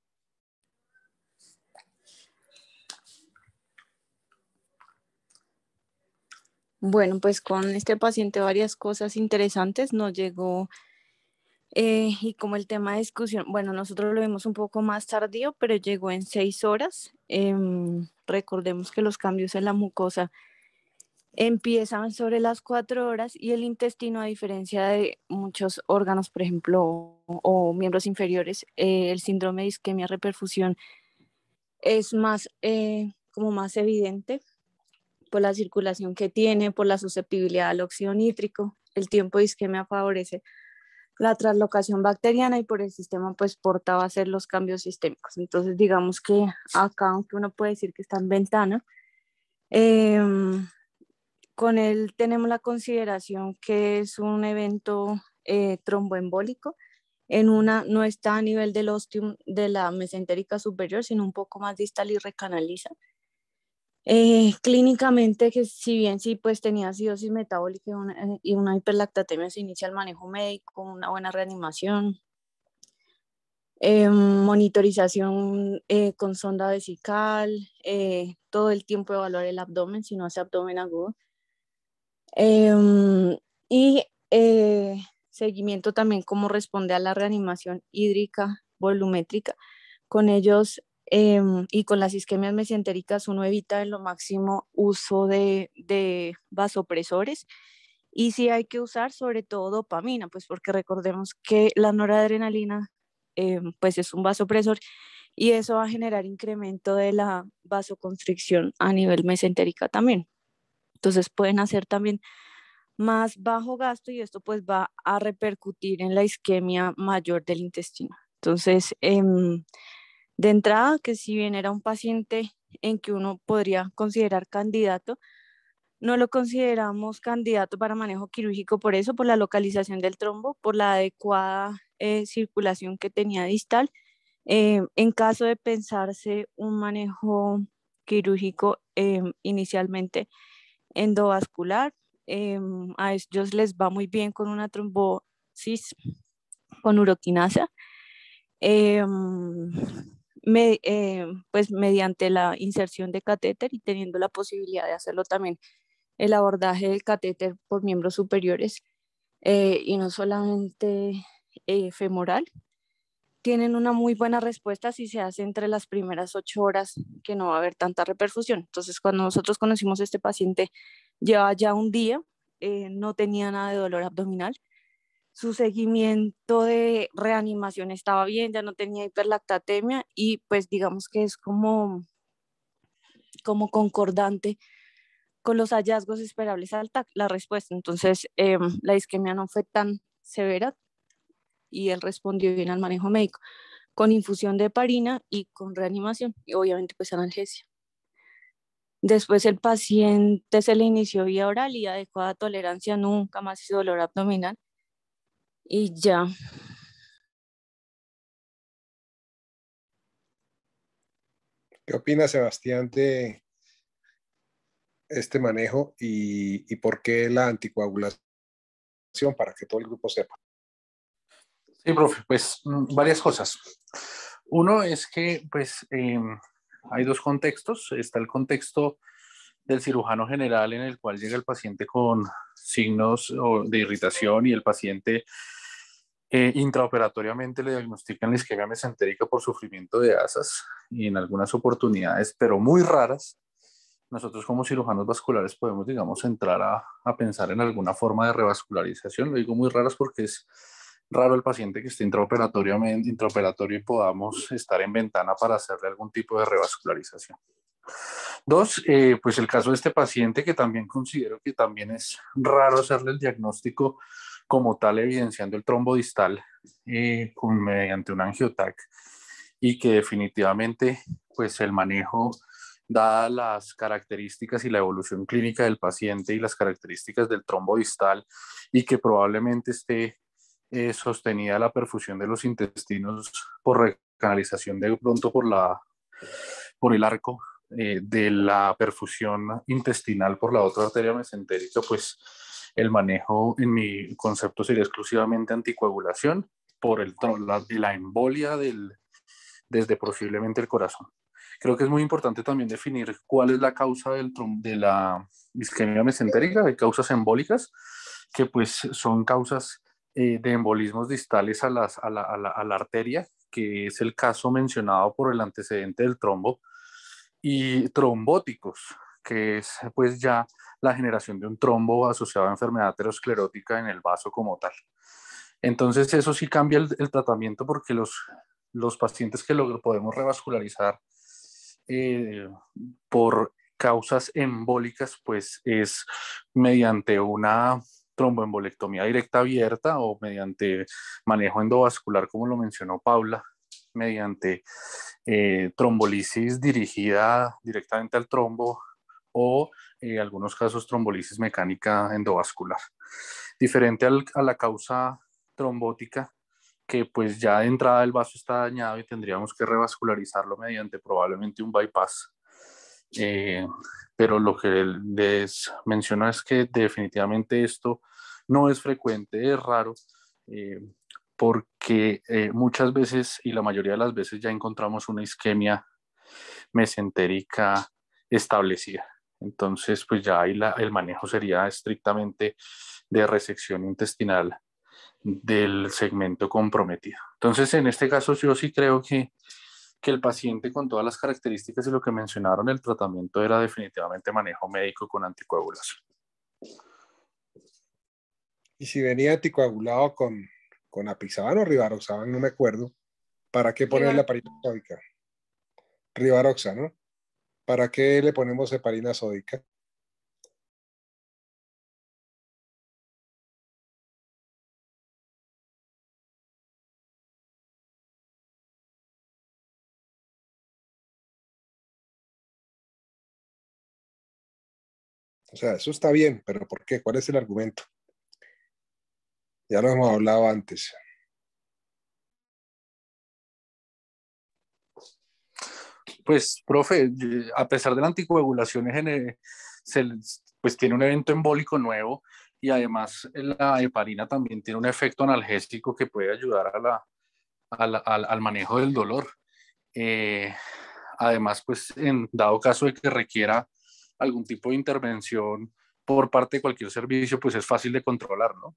Bueno, pues con este paciente varias cosas interesantes nos llegó eh, y como el tema de discusión, bueno, nosotros lo vimos un poco más tardío, pero llegó en seis horas. Eh, recordemos que los cambios en la mucosa empiezan sobre las cuatro horas y el intestino, a diferencia de muchos órganos, por ejemplo, o, o miembros inferiores, eh, el síndrome de isquemia reperfusión es más, eh, como más evidente por la circulación que tiene, por la susceptibilidad al óxido nítrico. El tiempo de isquemia favorece la translocación bacteriana y por el sistema pues porta va a ser los cambios sistémicos. Entonces digamos que acá, aunque uno puede decir que está en ventana, eh, con él tenemos la consideración que es un evento eh, tromboembólico. En una no está a nivel del ostium de la mesentérica superior, sino un poco más distal y recanaliza. Eh, clínicamente, que si bien sí pues tenía acidosis metabólica y una, y una hiperlactatemia, se inicia el manejo médico, una buena reanimación, eh, monitorización eh, con sonda vesical, eh, todo el tiempo evaluar el abdomen, si no hace abdomen agudo. Eh, y eh, seguimiento también cómo responde a la reanimación hídrica volumétrica. Con ellos eh, y con las isquemias mesentéricas uno evita en lo máximo uso de, de vasopresores y sí hay que usar sobre todo dopamina, pues porque recordemos que la noradrenalina eh, pues es un vasopresor y eso va a generar incremento de la vasoconstricción a nivel mesentérica también. Entonces pueden hacer también más bajo gasto y esto pues va a repercutir en la isquemia mayor del intestino. Entonces, eh, de entrada, que si bien era un paciente en que uno podría considerar candidato, no lo consideramos candidato para manejo quirúrgico por eso, por la localización del trombo, por la adecuada eh, circulación que tenía distal. Eh, en caso de pensarse un manejo quirúrgico, eh, inicialmente endovascular, eh, a ellos les va muy bien con una trombosis con uroquinasa. Eh, me, eh, pues mediante la inserción de catéter y teniendo la posibilidad de hacerlo también el abordaje del catéter por miembros superiores eh, y no solamente eh, femoral, tienen una muy buena respuesta si se hace entre las primeras ocho horas, que no va a haber tanta reperfusión. Entonces, cuando nosotros conocimos a este paciente, lleva ya un día, eh, no tenía nada de dolor abdominal. Su seguimiento de reanimación estaba bien, ya no tenía hiperlactatemia y pues digamos que es como, como concordante con los hallazgos esperables al T A C, la respuesta. Entonces, eh, la isquemia no fue tan severa y él respondió bien al manejo médico, con infusión de heparina y con reanimación y obviamente pues analgesia. Después el paciente se le inició vía oral y adecuada tolerancia, nunca más hizo dolor abdominal y ya. ¿Qué opina Sebastián de este manejo y, y por qué la anticoagulación, para que todo el grupo sepa? Sí, profe, pues varias cosas. Uno es que pues eh, hay dos contextos. Está el contexto del cirujano general en el cual llega el paciente con signos de irritación y el paciente eh, intraoperatoriamente le diagnostican la isquemia mesentérica por sufrimiento de asas y en algunas oportunidades, pero muy raras, nosotros como cirujanos vasculares podemos, digamos, entrar a, a pensar en alguna forma de revascularización. Lo digo muy raras porque es raro el paciente que esté intraoperatoriamente, intraoperatorio y podamos estar en ventana para hacerle algún tipo de revascularización. Dos, eh, pues el caso de este paciente que también considero que también es raro hacerle el diagnóstico como tal, evidenciando el trombo distal eh, con, mediante un angiotac, y que definitivamente pues el manejo, dadas las características y la evolución clínica del paciente y las características del trombo distal, y que probablemente esté eh, sostenida la perfusión de los intestinos por recanalización de pronto por, la, por el arco eh, de la perfusión intestinal por la otra arteria mesentérica, pues el manejo en mi concepto sería exclusivamente anticoagulación por el, la, la embolia del, desde posiblemente el corazón. Creo que es muy importante también definir cuál es la causa del, de la isquemia mesentérica. Hay causas embólicas que pues son causas eh, de embolismos distales a, las, a, la, a, la, a la arteria, que es el caso mencionado por el antecedente del trombo, y trombóticos, que es pues ya la generación de un trombo asociado a enfermedad aterosclerótica en el vaso como tal. Entonces eso sí cambia el, el tratamiento, porque los, los pacientes que lo podemos revascularizar eh, por causas embólicas, pues es mediante una tromboembolectomía directa abierta o mediante manejo endovascular, como lo mencionó Paula, mediante eh, trombolisis dirigida directamente al trombo, o en eh, algunos casos trombolisis mecánica endovascular. Diferente al, a la causa trombótica, que pues ya de entrada el vaso está dañado y tendríamos que revascularizarlo mediante probablemente un bypass. Eh, pero lo que les menciono es que definitivamente esto no es frecuente, es raro, eh, porque eh, muchas veces, y la mayoría de las veces, ya encontramos una isquemia mesentérica establecida. Entonces, pues ya ahí la, el manejo sería estrictamente de resección intestinal del segmento comprometido. Entonces, en este caso, yo sí creo que, que el paciente, con todas las características y lo que mencionaron, el tratamiento era definitivamente manejo médico con anticoagulación. Y si venía anticoagulado con, con apixaban o rivaroxaban, no me acuerdo, ¿para qué poner la heparina sódica? Rivaroxa, ¿no? ¿Para qué le ponemos heparina sódica? O sea, eso está bien, pero ¿por qué? ¿Cuál es el argumento? Ya lo hemos hablado antes. Pues, profe, a pesar de la anticoagulación, se, pues tiene un evento embólico nuevo, y además la heparina también tiene un efecto analgésico que puede ayudar a la, a la, al, al manejo del dolor. Eh, además, pues en dado caso de que requiera algún tipo de intervención por parte de cualquier servicio, pues es fácil de controlar, ¿no?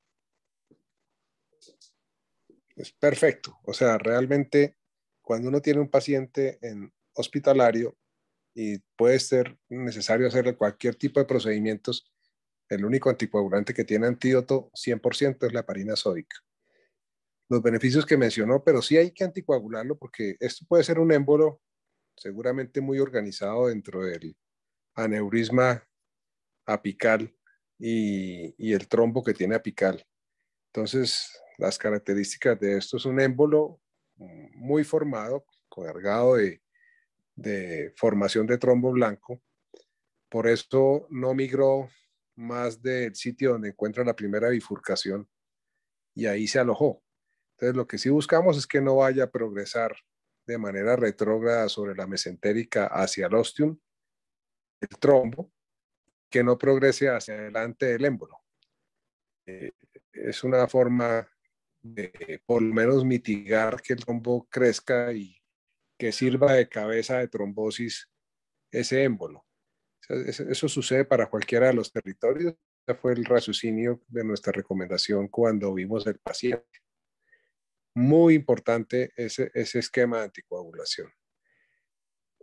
Es perfecto. O sea, realmente cuando uno tiene un paciente en hospitalario y puede ser necesario hacerle cualquier tipo de procedimientos, el único anticoagulante que tiene antídoto cien por ciento es la heparina sódica. Los beneficios que mencionó, pero sí hay que anticoagularlo, porque esto puede ser un émbolo seguramente muy organizado dentro del aneurisma apical y, y el trombo que tiene apical. Entonces, las características de esto es un émbolo muy formado, cargado de, de formación de trombo blanco. Por eso no migró más del sitio donde encuentra la primera bifurcación, y ahí se alojó. Entonces, lo que sí buscamos es que no vaya a progresar de manera retrógrada sobre la mesentérica hacia el ostium, el trombo, que no progrese hacia adelante del émbolo. Eh, es una forma de por lo menos mitigar que el trombo crezca y que sirva de cabeza de trombosis ese émbolo. Eso, eso sucede para cualquiera de los territorios. Ese fue el raciocinio de nuestra recomendación cuando vimos el paciente. Muy importante ese, ese esquema de anticoagulación.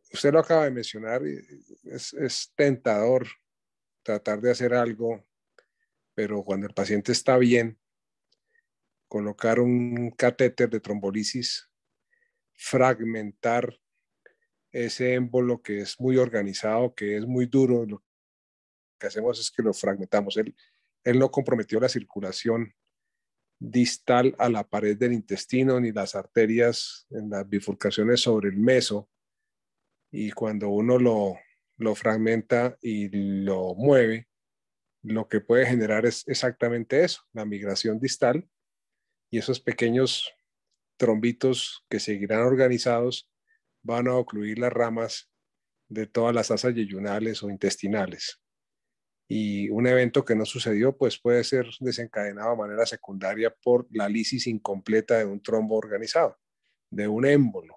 usted lo acaba de mencionar, es, es tentador tratar de hacer algo, pero cuando el paciente está bien, colocar un catéter de trombolisis, fragmentar ese émbolo que es muy organizado, que es muy duro, lo que hacemos es que lo fragmentamos. Él, él no comprometió la circulación distal a la pared del intestino ni las arterias en las bifurcaciones sobre el meso, y cuando uno lo, lo fragmenta y lo mueve, lo que puede generar es exactamente eso, la migración distal, y esos pequeños trombitos que seguirán organizados van a ocluir las ramas de todas las asas yeyunales o intestinales. Y un evento que no sucedió, pues puede ser desencadenado de manera secundaria por la lisis incompleta de un trombo organizado, de un émbolo,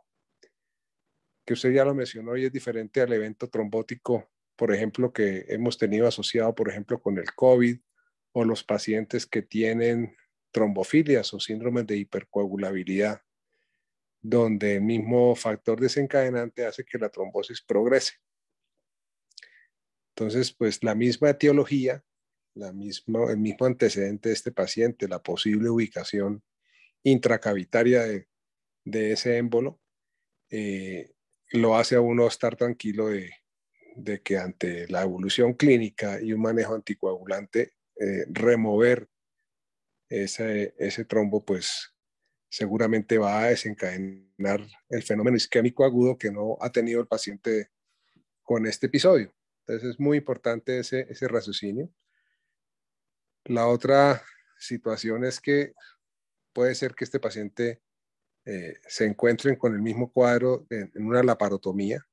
que usted ya lo mencionó y es diferente al evento trombótico, por ejemplo, que hemos tenido asociado, por ejemplo, con el COVID o los pacientes que tienen trombofilias o síndromes de hipercoagulabilidad, donde el mismo factor desencadenante hace que la trombosis progrese. Entonces, pues la misma etiología, la misma, el mismo antecedente de este paciente, la posible ubicación intracavitaria de, de ese émbolo, eh, lo hace a uno estar tranquilo de, de que ante la evolución clínica y un manejo anticoagulante, eh, remover ese, ese trombo, pues seguramente va a desencadenar el fenómeno isquémico agudo que no ha tenido el paciente con este episodio. Entonces es muy importante ese, ese raciocinio. La otra situación es que puede ser que este paciente eh, se encuentren con el mismo cuadro en, en una laparotomía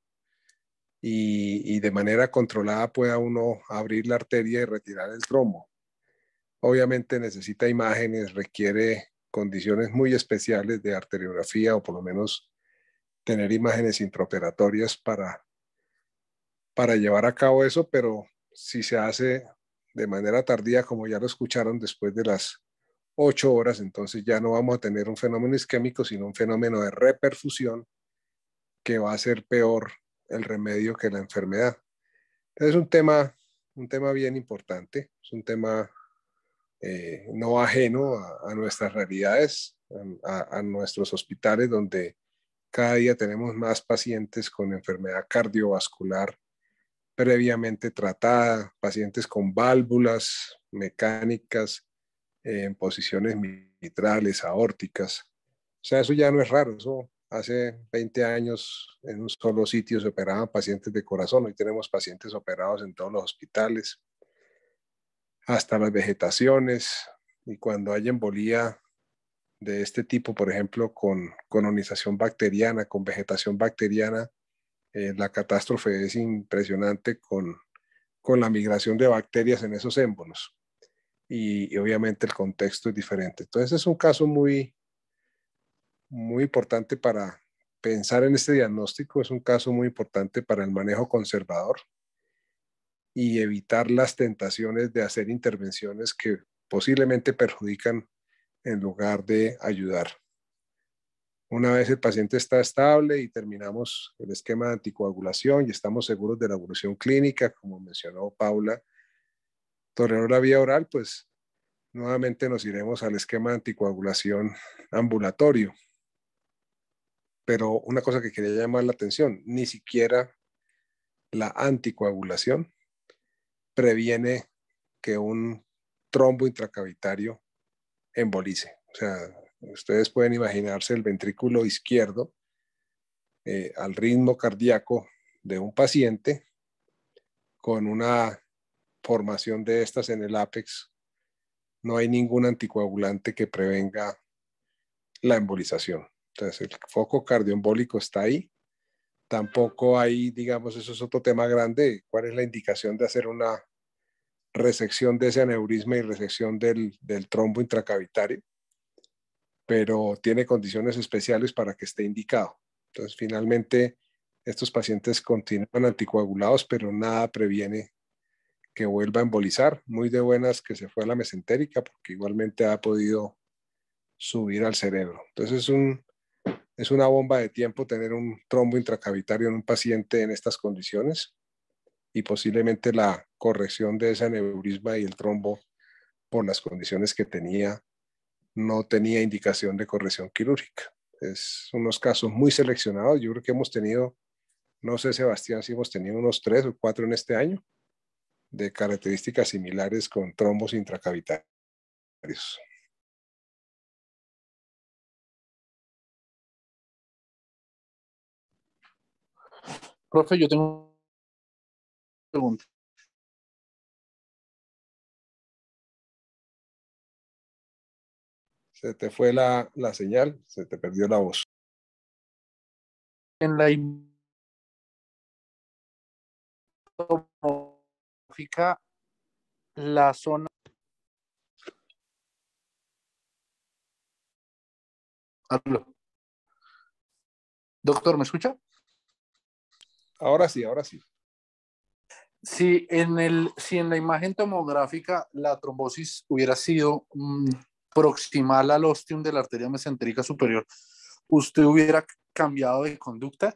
y, y de manera controlada pueda uno abrir la arteria y retirar el trombo. Obviamente necesita imágenes, requiere condiciones muy especiales de arteriografía o por lo menos tener imágenes intraoperatorias para, para llevar a cabo eso, pero si se hace de manera tardía, como ya lo escucharon, después de las ocho horas, entonces ya no vamos a tener un fenómeno isquémico, sino un fenómeno de reperfusión que va a ser peor el remedio que la enfermedad. Entonces es un tema, un tema bien importante, es un tema eh, no ajeno a, a nuestras realidades, a, a nuestros hospitales, donde cada día tenemos más pacientes con enfermedad cardiovascular previamente tratada, pacientes con válvulas mecánicas eh, en posiciones mitrales, aórticas. O sea, eso ya no es raro. Eso hace veinte años en un solo sitio se operaban pacientes de corazón. Hoy tenemos pacientes operados en todos los hospitales, hasta las vegetaciones. Y cuando hay embolía de este tipo, por ejemplo, con colonización bacteriana, con vegetación bacteriana, eh, la catástrofe es impresionante con, con la migración de bacterias en esos émbolos. Y, y obviamente el contexto es diferente. Entonces es un caso muy, muy importante para pensar en este diagnóstico, es un caso muy importante para el manejo conservador y evitar las tentaciones de hacer intervenciones que posiblemente perjudican en lugar de ayudar. Una vez el paciente está estable y terminamos el esquema de anticoagulación y estamos seguros de la evolución clínica, como mencionó Paula, toleró la vía oral, pues nuevamente nos iremos al esquema de anticoagulación ambulatorio. Pero una cosa que quería llamar la atención, ni siquiera la anticoagulación previene que un trombo intracavitario embolice. O sea, ustedes pueden imaginarse el ventrículo izquierdo eh, al ritmo cardíaco de un paciente con una formación de estas en el ápex. No hay ningún anticoagulante que prevenga la embolización. Entonces, el foco cardioembólico está ahí. Tampoco hay, digamos, eso es otro tema grande, cuál es la indicación de hacer una resección de ese aneurisma y resección del, del trombo intracavitario, pero tiene condiciones especiales para que esté indicado. Entonces, finalmente, estos pacientes continúan anticoagulados, pero nada previene que vuelva a embolizar. Muy de buenas que se fue a la mesentérica, porque igualmente ha podido subir al cerebro. Entonces, es un, es una bomba de tiempo tener un trombo intracavitario en un paciente en estas condiciones y posiblemente la corrección de ese aneurisma y el trombo por las condiciones que tenía no tenía indicación de corrección quirúrgica. Es unos casos muy seleccionados. Yo creo que hemos tenido, no sé Sebastián, si hemos tenido unos tres o cuatro en este año de características similares con trombos intracavitarios. Profe, yo tengo una pregunta. Se te fue la, la señal, se te perdió la voz. En la tomográfica, la zona... Aló. Doctor, ¿me escucha? Ahora sí, ahora sí. Si en, el, si en la imagen tomográfica la trombosis hubiera sido mmm, proximal al ostium de la arteria mesentérica superior, ¿usted hubiera cambiado de conducta?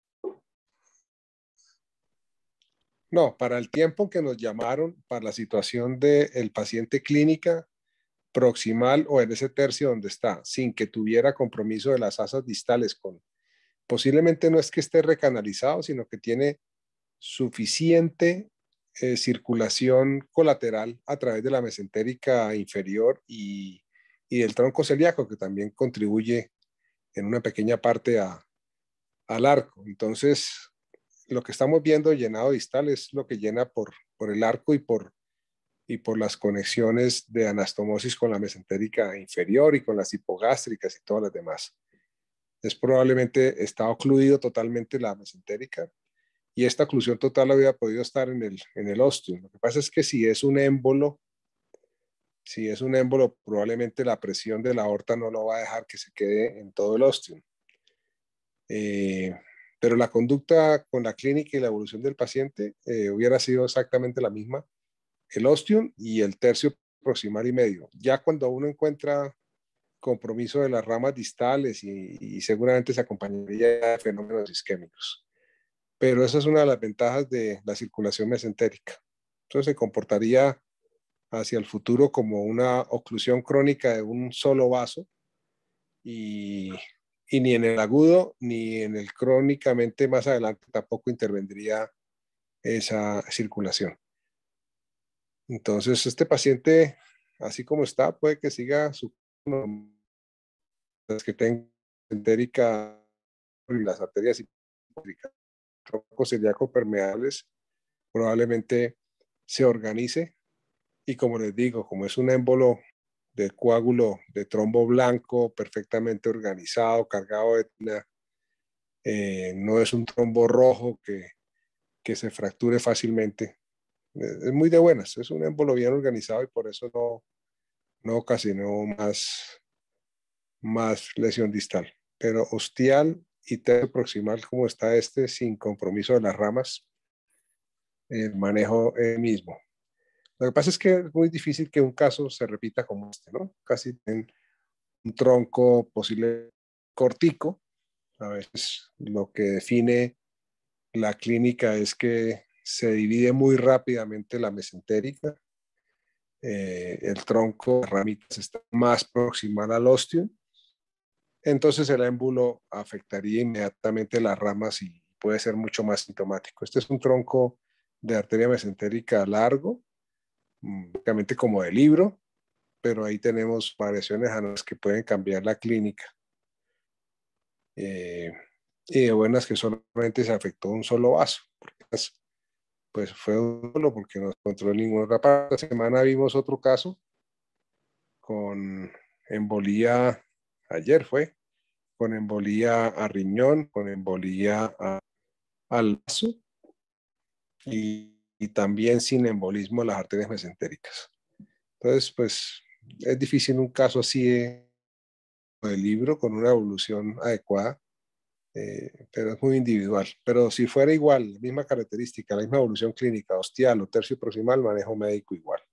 No, para el tiempo que nos llamaron, para la situación del paciente clínica, proximal o en ese tercio donde está, sin que tuviera compromiso de las asas distales, con posiblemente no es que esté recanalizado, sino que tiene suficiente eh, circulación colateral a través de la mesentérica inferior y, y del tronco celíaco, que también contribuye en una pequeña parte a, al arco. Entonces, lo que estamos viendo llenado distal es lo que llena por, por el arco y por, y por las conexiones de anastomosis con la mesentérica inferior y con las hipogástricas y todas las demás. Es probablemente está ocluido totalmente la mesentérica y esta oclusión total había podido estar en el, en el ostium. Lo que pasa es que si es un émbolo, si es un émbolo, probablemente la presión de la aorta no lo va a dejar que se quede en todo el ostium. Eh, pero la conducta con la clínica y la evolución del paciente eh, hubiera sido exactamente la misma, el ostium y el tercio proximal y medio. Ya cuando uno encuentra compromiso de las ramas distales y, y seguramente se acompañaría de fenómenos isquémicos. Pero esa es una de las ventajas de la circulación mesentérica. Entonces se comportaría hacia el futuro como una oclusión crónica de un solo vaso y, y ni en el agudo ni en el crónicamente más adelante tampoco intervendría esa circulación. Entonces este paciente, así como está, puede que siga su que tenga mesentérica y las arterias hipotéricas, tronco celíaco permeables, probablemente se organice y como les digo, como es un émbolo de coágulo de trombo blanco perfectamente organizado, cargado de tina, eh, no es un trombo rojo que, que se fracture fácilmente. Es muy de buenas, es un émbolo bien organizado y por eso no, no ocasionó más, más lesión distal. Pero ostial y tercio proximal como está este, sin compromiso de las ramas, el manejo es mismo. Lo que pasa es que es muy difícil que un caso se repita como este, ¿no? Casi en un tronco posible cortico. A veces lo que define la clínica es que se divide muy rápidamente la mesentérica. Eh, el tronco, las ramitas está más proximal al ostium. Entonces el émbulo afectaría inmediatamente las ramas y puede ser mucho más sintomático. Este es un tronco de arteria mesentérica largo, básicamente como de libro, pero ahí tenemos variaciones a las que pueden cambiar la clínica. Eh, y de buenas que solamente se afectó un solo vaso, porque pues fue un solo porque no se encontró en ninguna otra parte. Esta semana vimos otro caso con embolía, ayer fue, con embolía a riñón, con embolía a, al vaso y, y también sin embolismo a las arterias mesentéricas. Entonces, pues es difícil un caso así de, de libro con una evolución adecuada, eh, pero es muy individual. Pero si fuera igual, la misma característica, la misma evolución clínica, ostial o tercio proximal, manejo médico igual.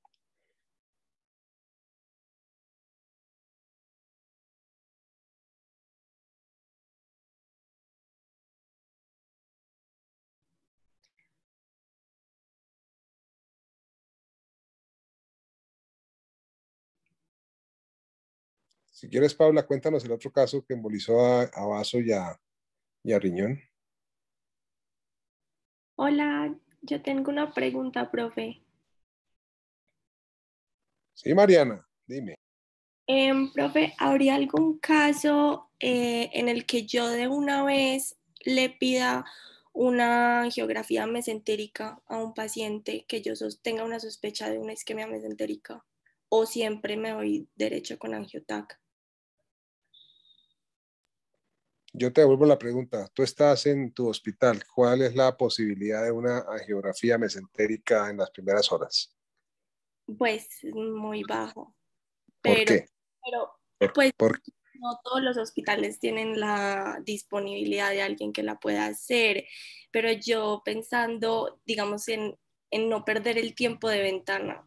Si quieres, Paula, cuéntanos el otro caso que embolizó a, a vaso y a, y a riñón. Hola, yo tengo una pregunta, profe. Sí, Mariana, dime. Eh, profe, ¿habría algún caso eh, en el que yo de una vez le pida una angiografía mesentérica a un paciente que yo tenga una sospecha de una isquemia mesentérica? ¿O siempre me voy derecho con angiotac? Yo te devuelvo la pregunta. Tú estás en tu hospital. ¿Cuál es la posibilidad de una angiografía mesentérica en las primeras horas? Pues muy bajo. ¿Por Pero, qué? pero pues ¿Por qué? no todos los hospitales tienen la disponibilidad de alguien que la pueda hacer, pero yo pensando, digamos, en, en no perder el tiempo de ventana.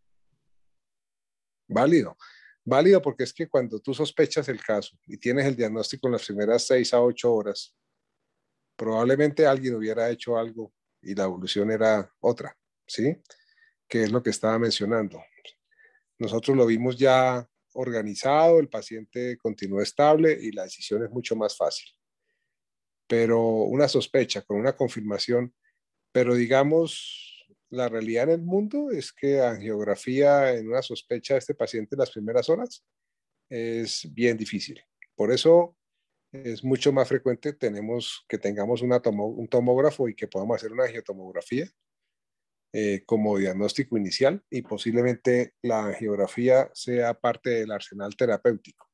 Válido. Válido porque es que cuando tú sospechas el caso y tienes el diagnóstico en las primeras seis a ocho horas, probablemente alguien hubiera hecho algo y la evolución era otra, ¿sí? Que es lo que estaba mencionando. Nosotros lo vimos ya organizado, el paciente continúa estable y la decisión es mucho más fácil. Pero una sospecha con una confirmación, pero digamos, la realidad en el mundo es que angiografía en una sospecha de este paciente en las primeras horas es bien difícil. Por eso es mucho más frecuente tenemos que tengamos una tomo, un tomógrafo y que podamos hacer una angiotomografía eh, como diagnóstico inicial y posiblemente la angiografía sea parte del arsenal terapéutico.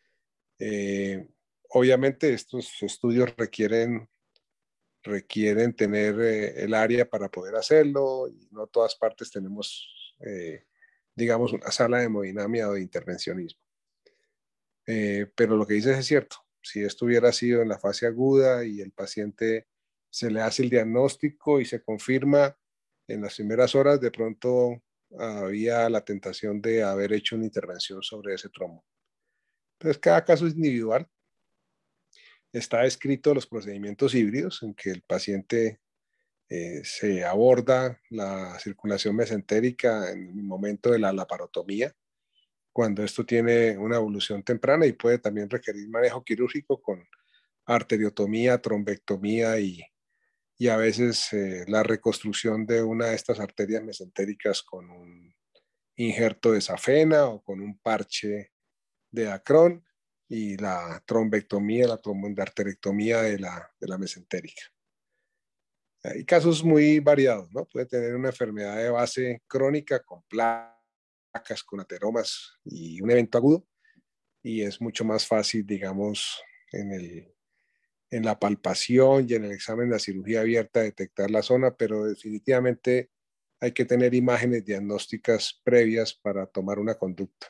Eh, obviamente estos estudios requieren, requieren tener eh, el área para poder hacerlo y no todas partes tenemos, eh, digamos, una sala de hemodinamia o de intervencionismo. Eh, pero lo que dices es cierto. Si esto hubiera sido en la fase aguda y el paciente se le hace el diagnóstico y se confirma en las primeras horas, de pronto había la tentación de haber hecho una intervención sobre ese trombo. Entonces, cada caso es individual. Está escrito los procedimientos híbridos en que el paciente eh, se aborda la circulación mesentérica en el momento de la laparotomía, cuando esto tiene una evolución temprana y puede también requerir manejo quirúrgico con arteriotomía, trombectomía y, y a veces eh, la reconstrucción de una de estas arterias mesentéricas con un injerto de safena o con un parche de Dacron y la trombectomía, la tromboendarterectomía de la, de la mesentérica. Hay casos muy variados, ¿no? Puede tener una enfermedad de base crónica con placas, con ateromas y un evento agudo, y es mucho más fácil, digamos, en, el, en la palpación y en el examen de la cirugía abierta detectar la zona, pero definitivamente hay que tener imágenes diagnósticas previas para tomar una conducta.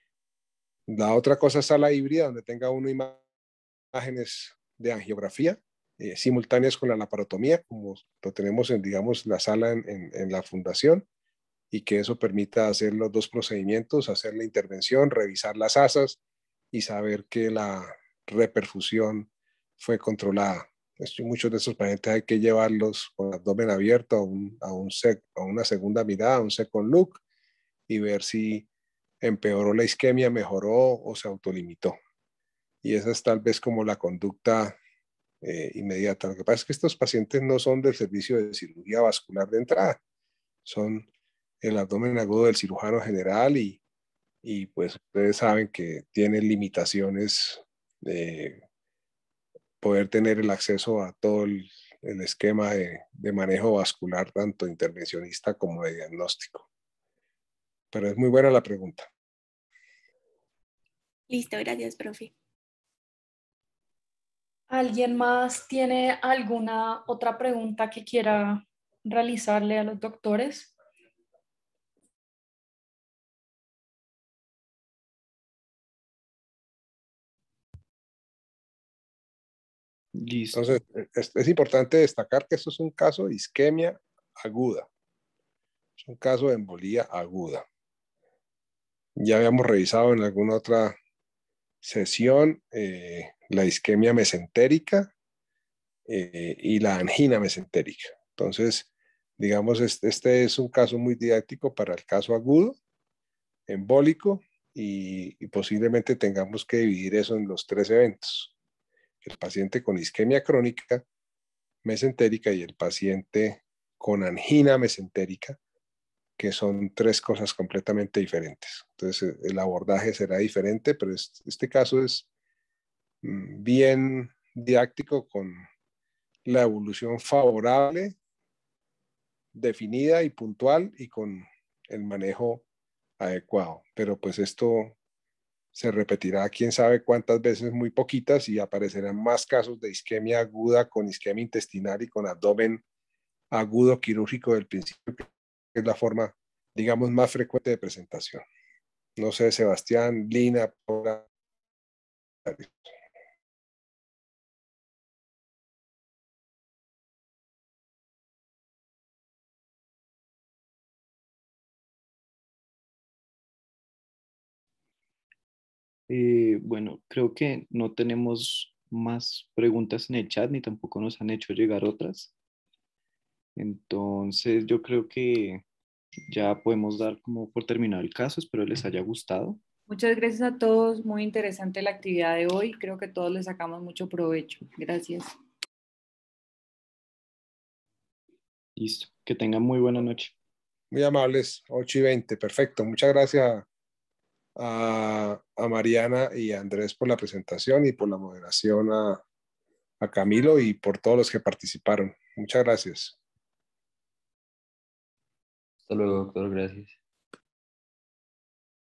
La otra cosa es sala híbrida, donde tenga uno imágenes de angiografía eh, simultáneas con la laparotomía, como lo tenemos en, digamos, la sala en, en, en la fundación, y que eso permita hacer los dos procedimientos, hacer la intervención, revisar las asas y saber que la reperfusión fue controlada. Muchos de esos pacientes hay que llevarlos con el abdomen abierto a, un, a, un sec, a una segunda mirada, a un second look, y ver si empeoró la isquemia, mejoró o se autolimitó. Y esa es tal vez como la conducta eh, inmediata. Lo que pasa es que estos pacientes no son del servicio de cirugía vascular de entrada, son el abdomen agudo del cirujano general y, y pues ustedes saben que tienen limitaciones de poder tener el acceso a todo el, el esquema de, de manejo vascular, tanto intervencionista como de diagnóstico. Pero es muy buena la pregunta. Listo, gracias, profe. ¿Alguien más tiene alguna otra pregunta que quiera realizarle a los doctores? Listo. Entonces, es, es importante destacar que esto es un caso de isquemia aguda. Es un caso de embolía aguda. Ya habíamos revisado en alguna otra sesión eh, la isquemia mesentérica eh, y la angina mesentérica. Entonces, digamos, este, este es un caso muy didáctico para el caso agudo, embólico, y, y posiblemente tengamos que dividir eso en los tres eventos. El paciente con isquemia crónica mesentérica y el paciente con angina mesentérica, que son tres cosas completamente diferentes. Entonces, el abordaje será diferente, pero este caso es bien didáctico, con la evolución favorable, definida y puntual, y con el manejo adecuado. Pero pues esto se repetirá quién sabe cuántas veces, muy poquitas, y aparecerán más casos de isquemia aguda con isquemia intestinal y con abdomen agudo quirúrgico del principio, que es la forma, digamos, más frecuente de presentación. No sé, Sebastián, Lina, Paula. Eh, bueno, creo que no tenemos más preguntas en el chat, ni tampoco nos han hecho llegar otras. Entonces, yo creo que ya podemos dar como por terminado el caso. Espero les haya gustado. Muchas gracias a todos, muy interesante la actividad de hoy, creo que todos le sacamos mucho provecho. Gracias. Listo, que tengan muy buena noche. Muy amables, ocho y veinte, perfecto. Muchas gracias a, a Mariana y a Andrés por la presentación y por la moderación, a, a Camilo y por todos los que participaron. Muchas gracias. Hasta luego, doctor, gracias.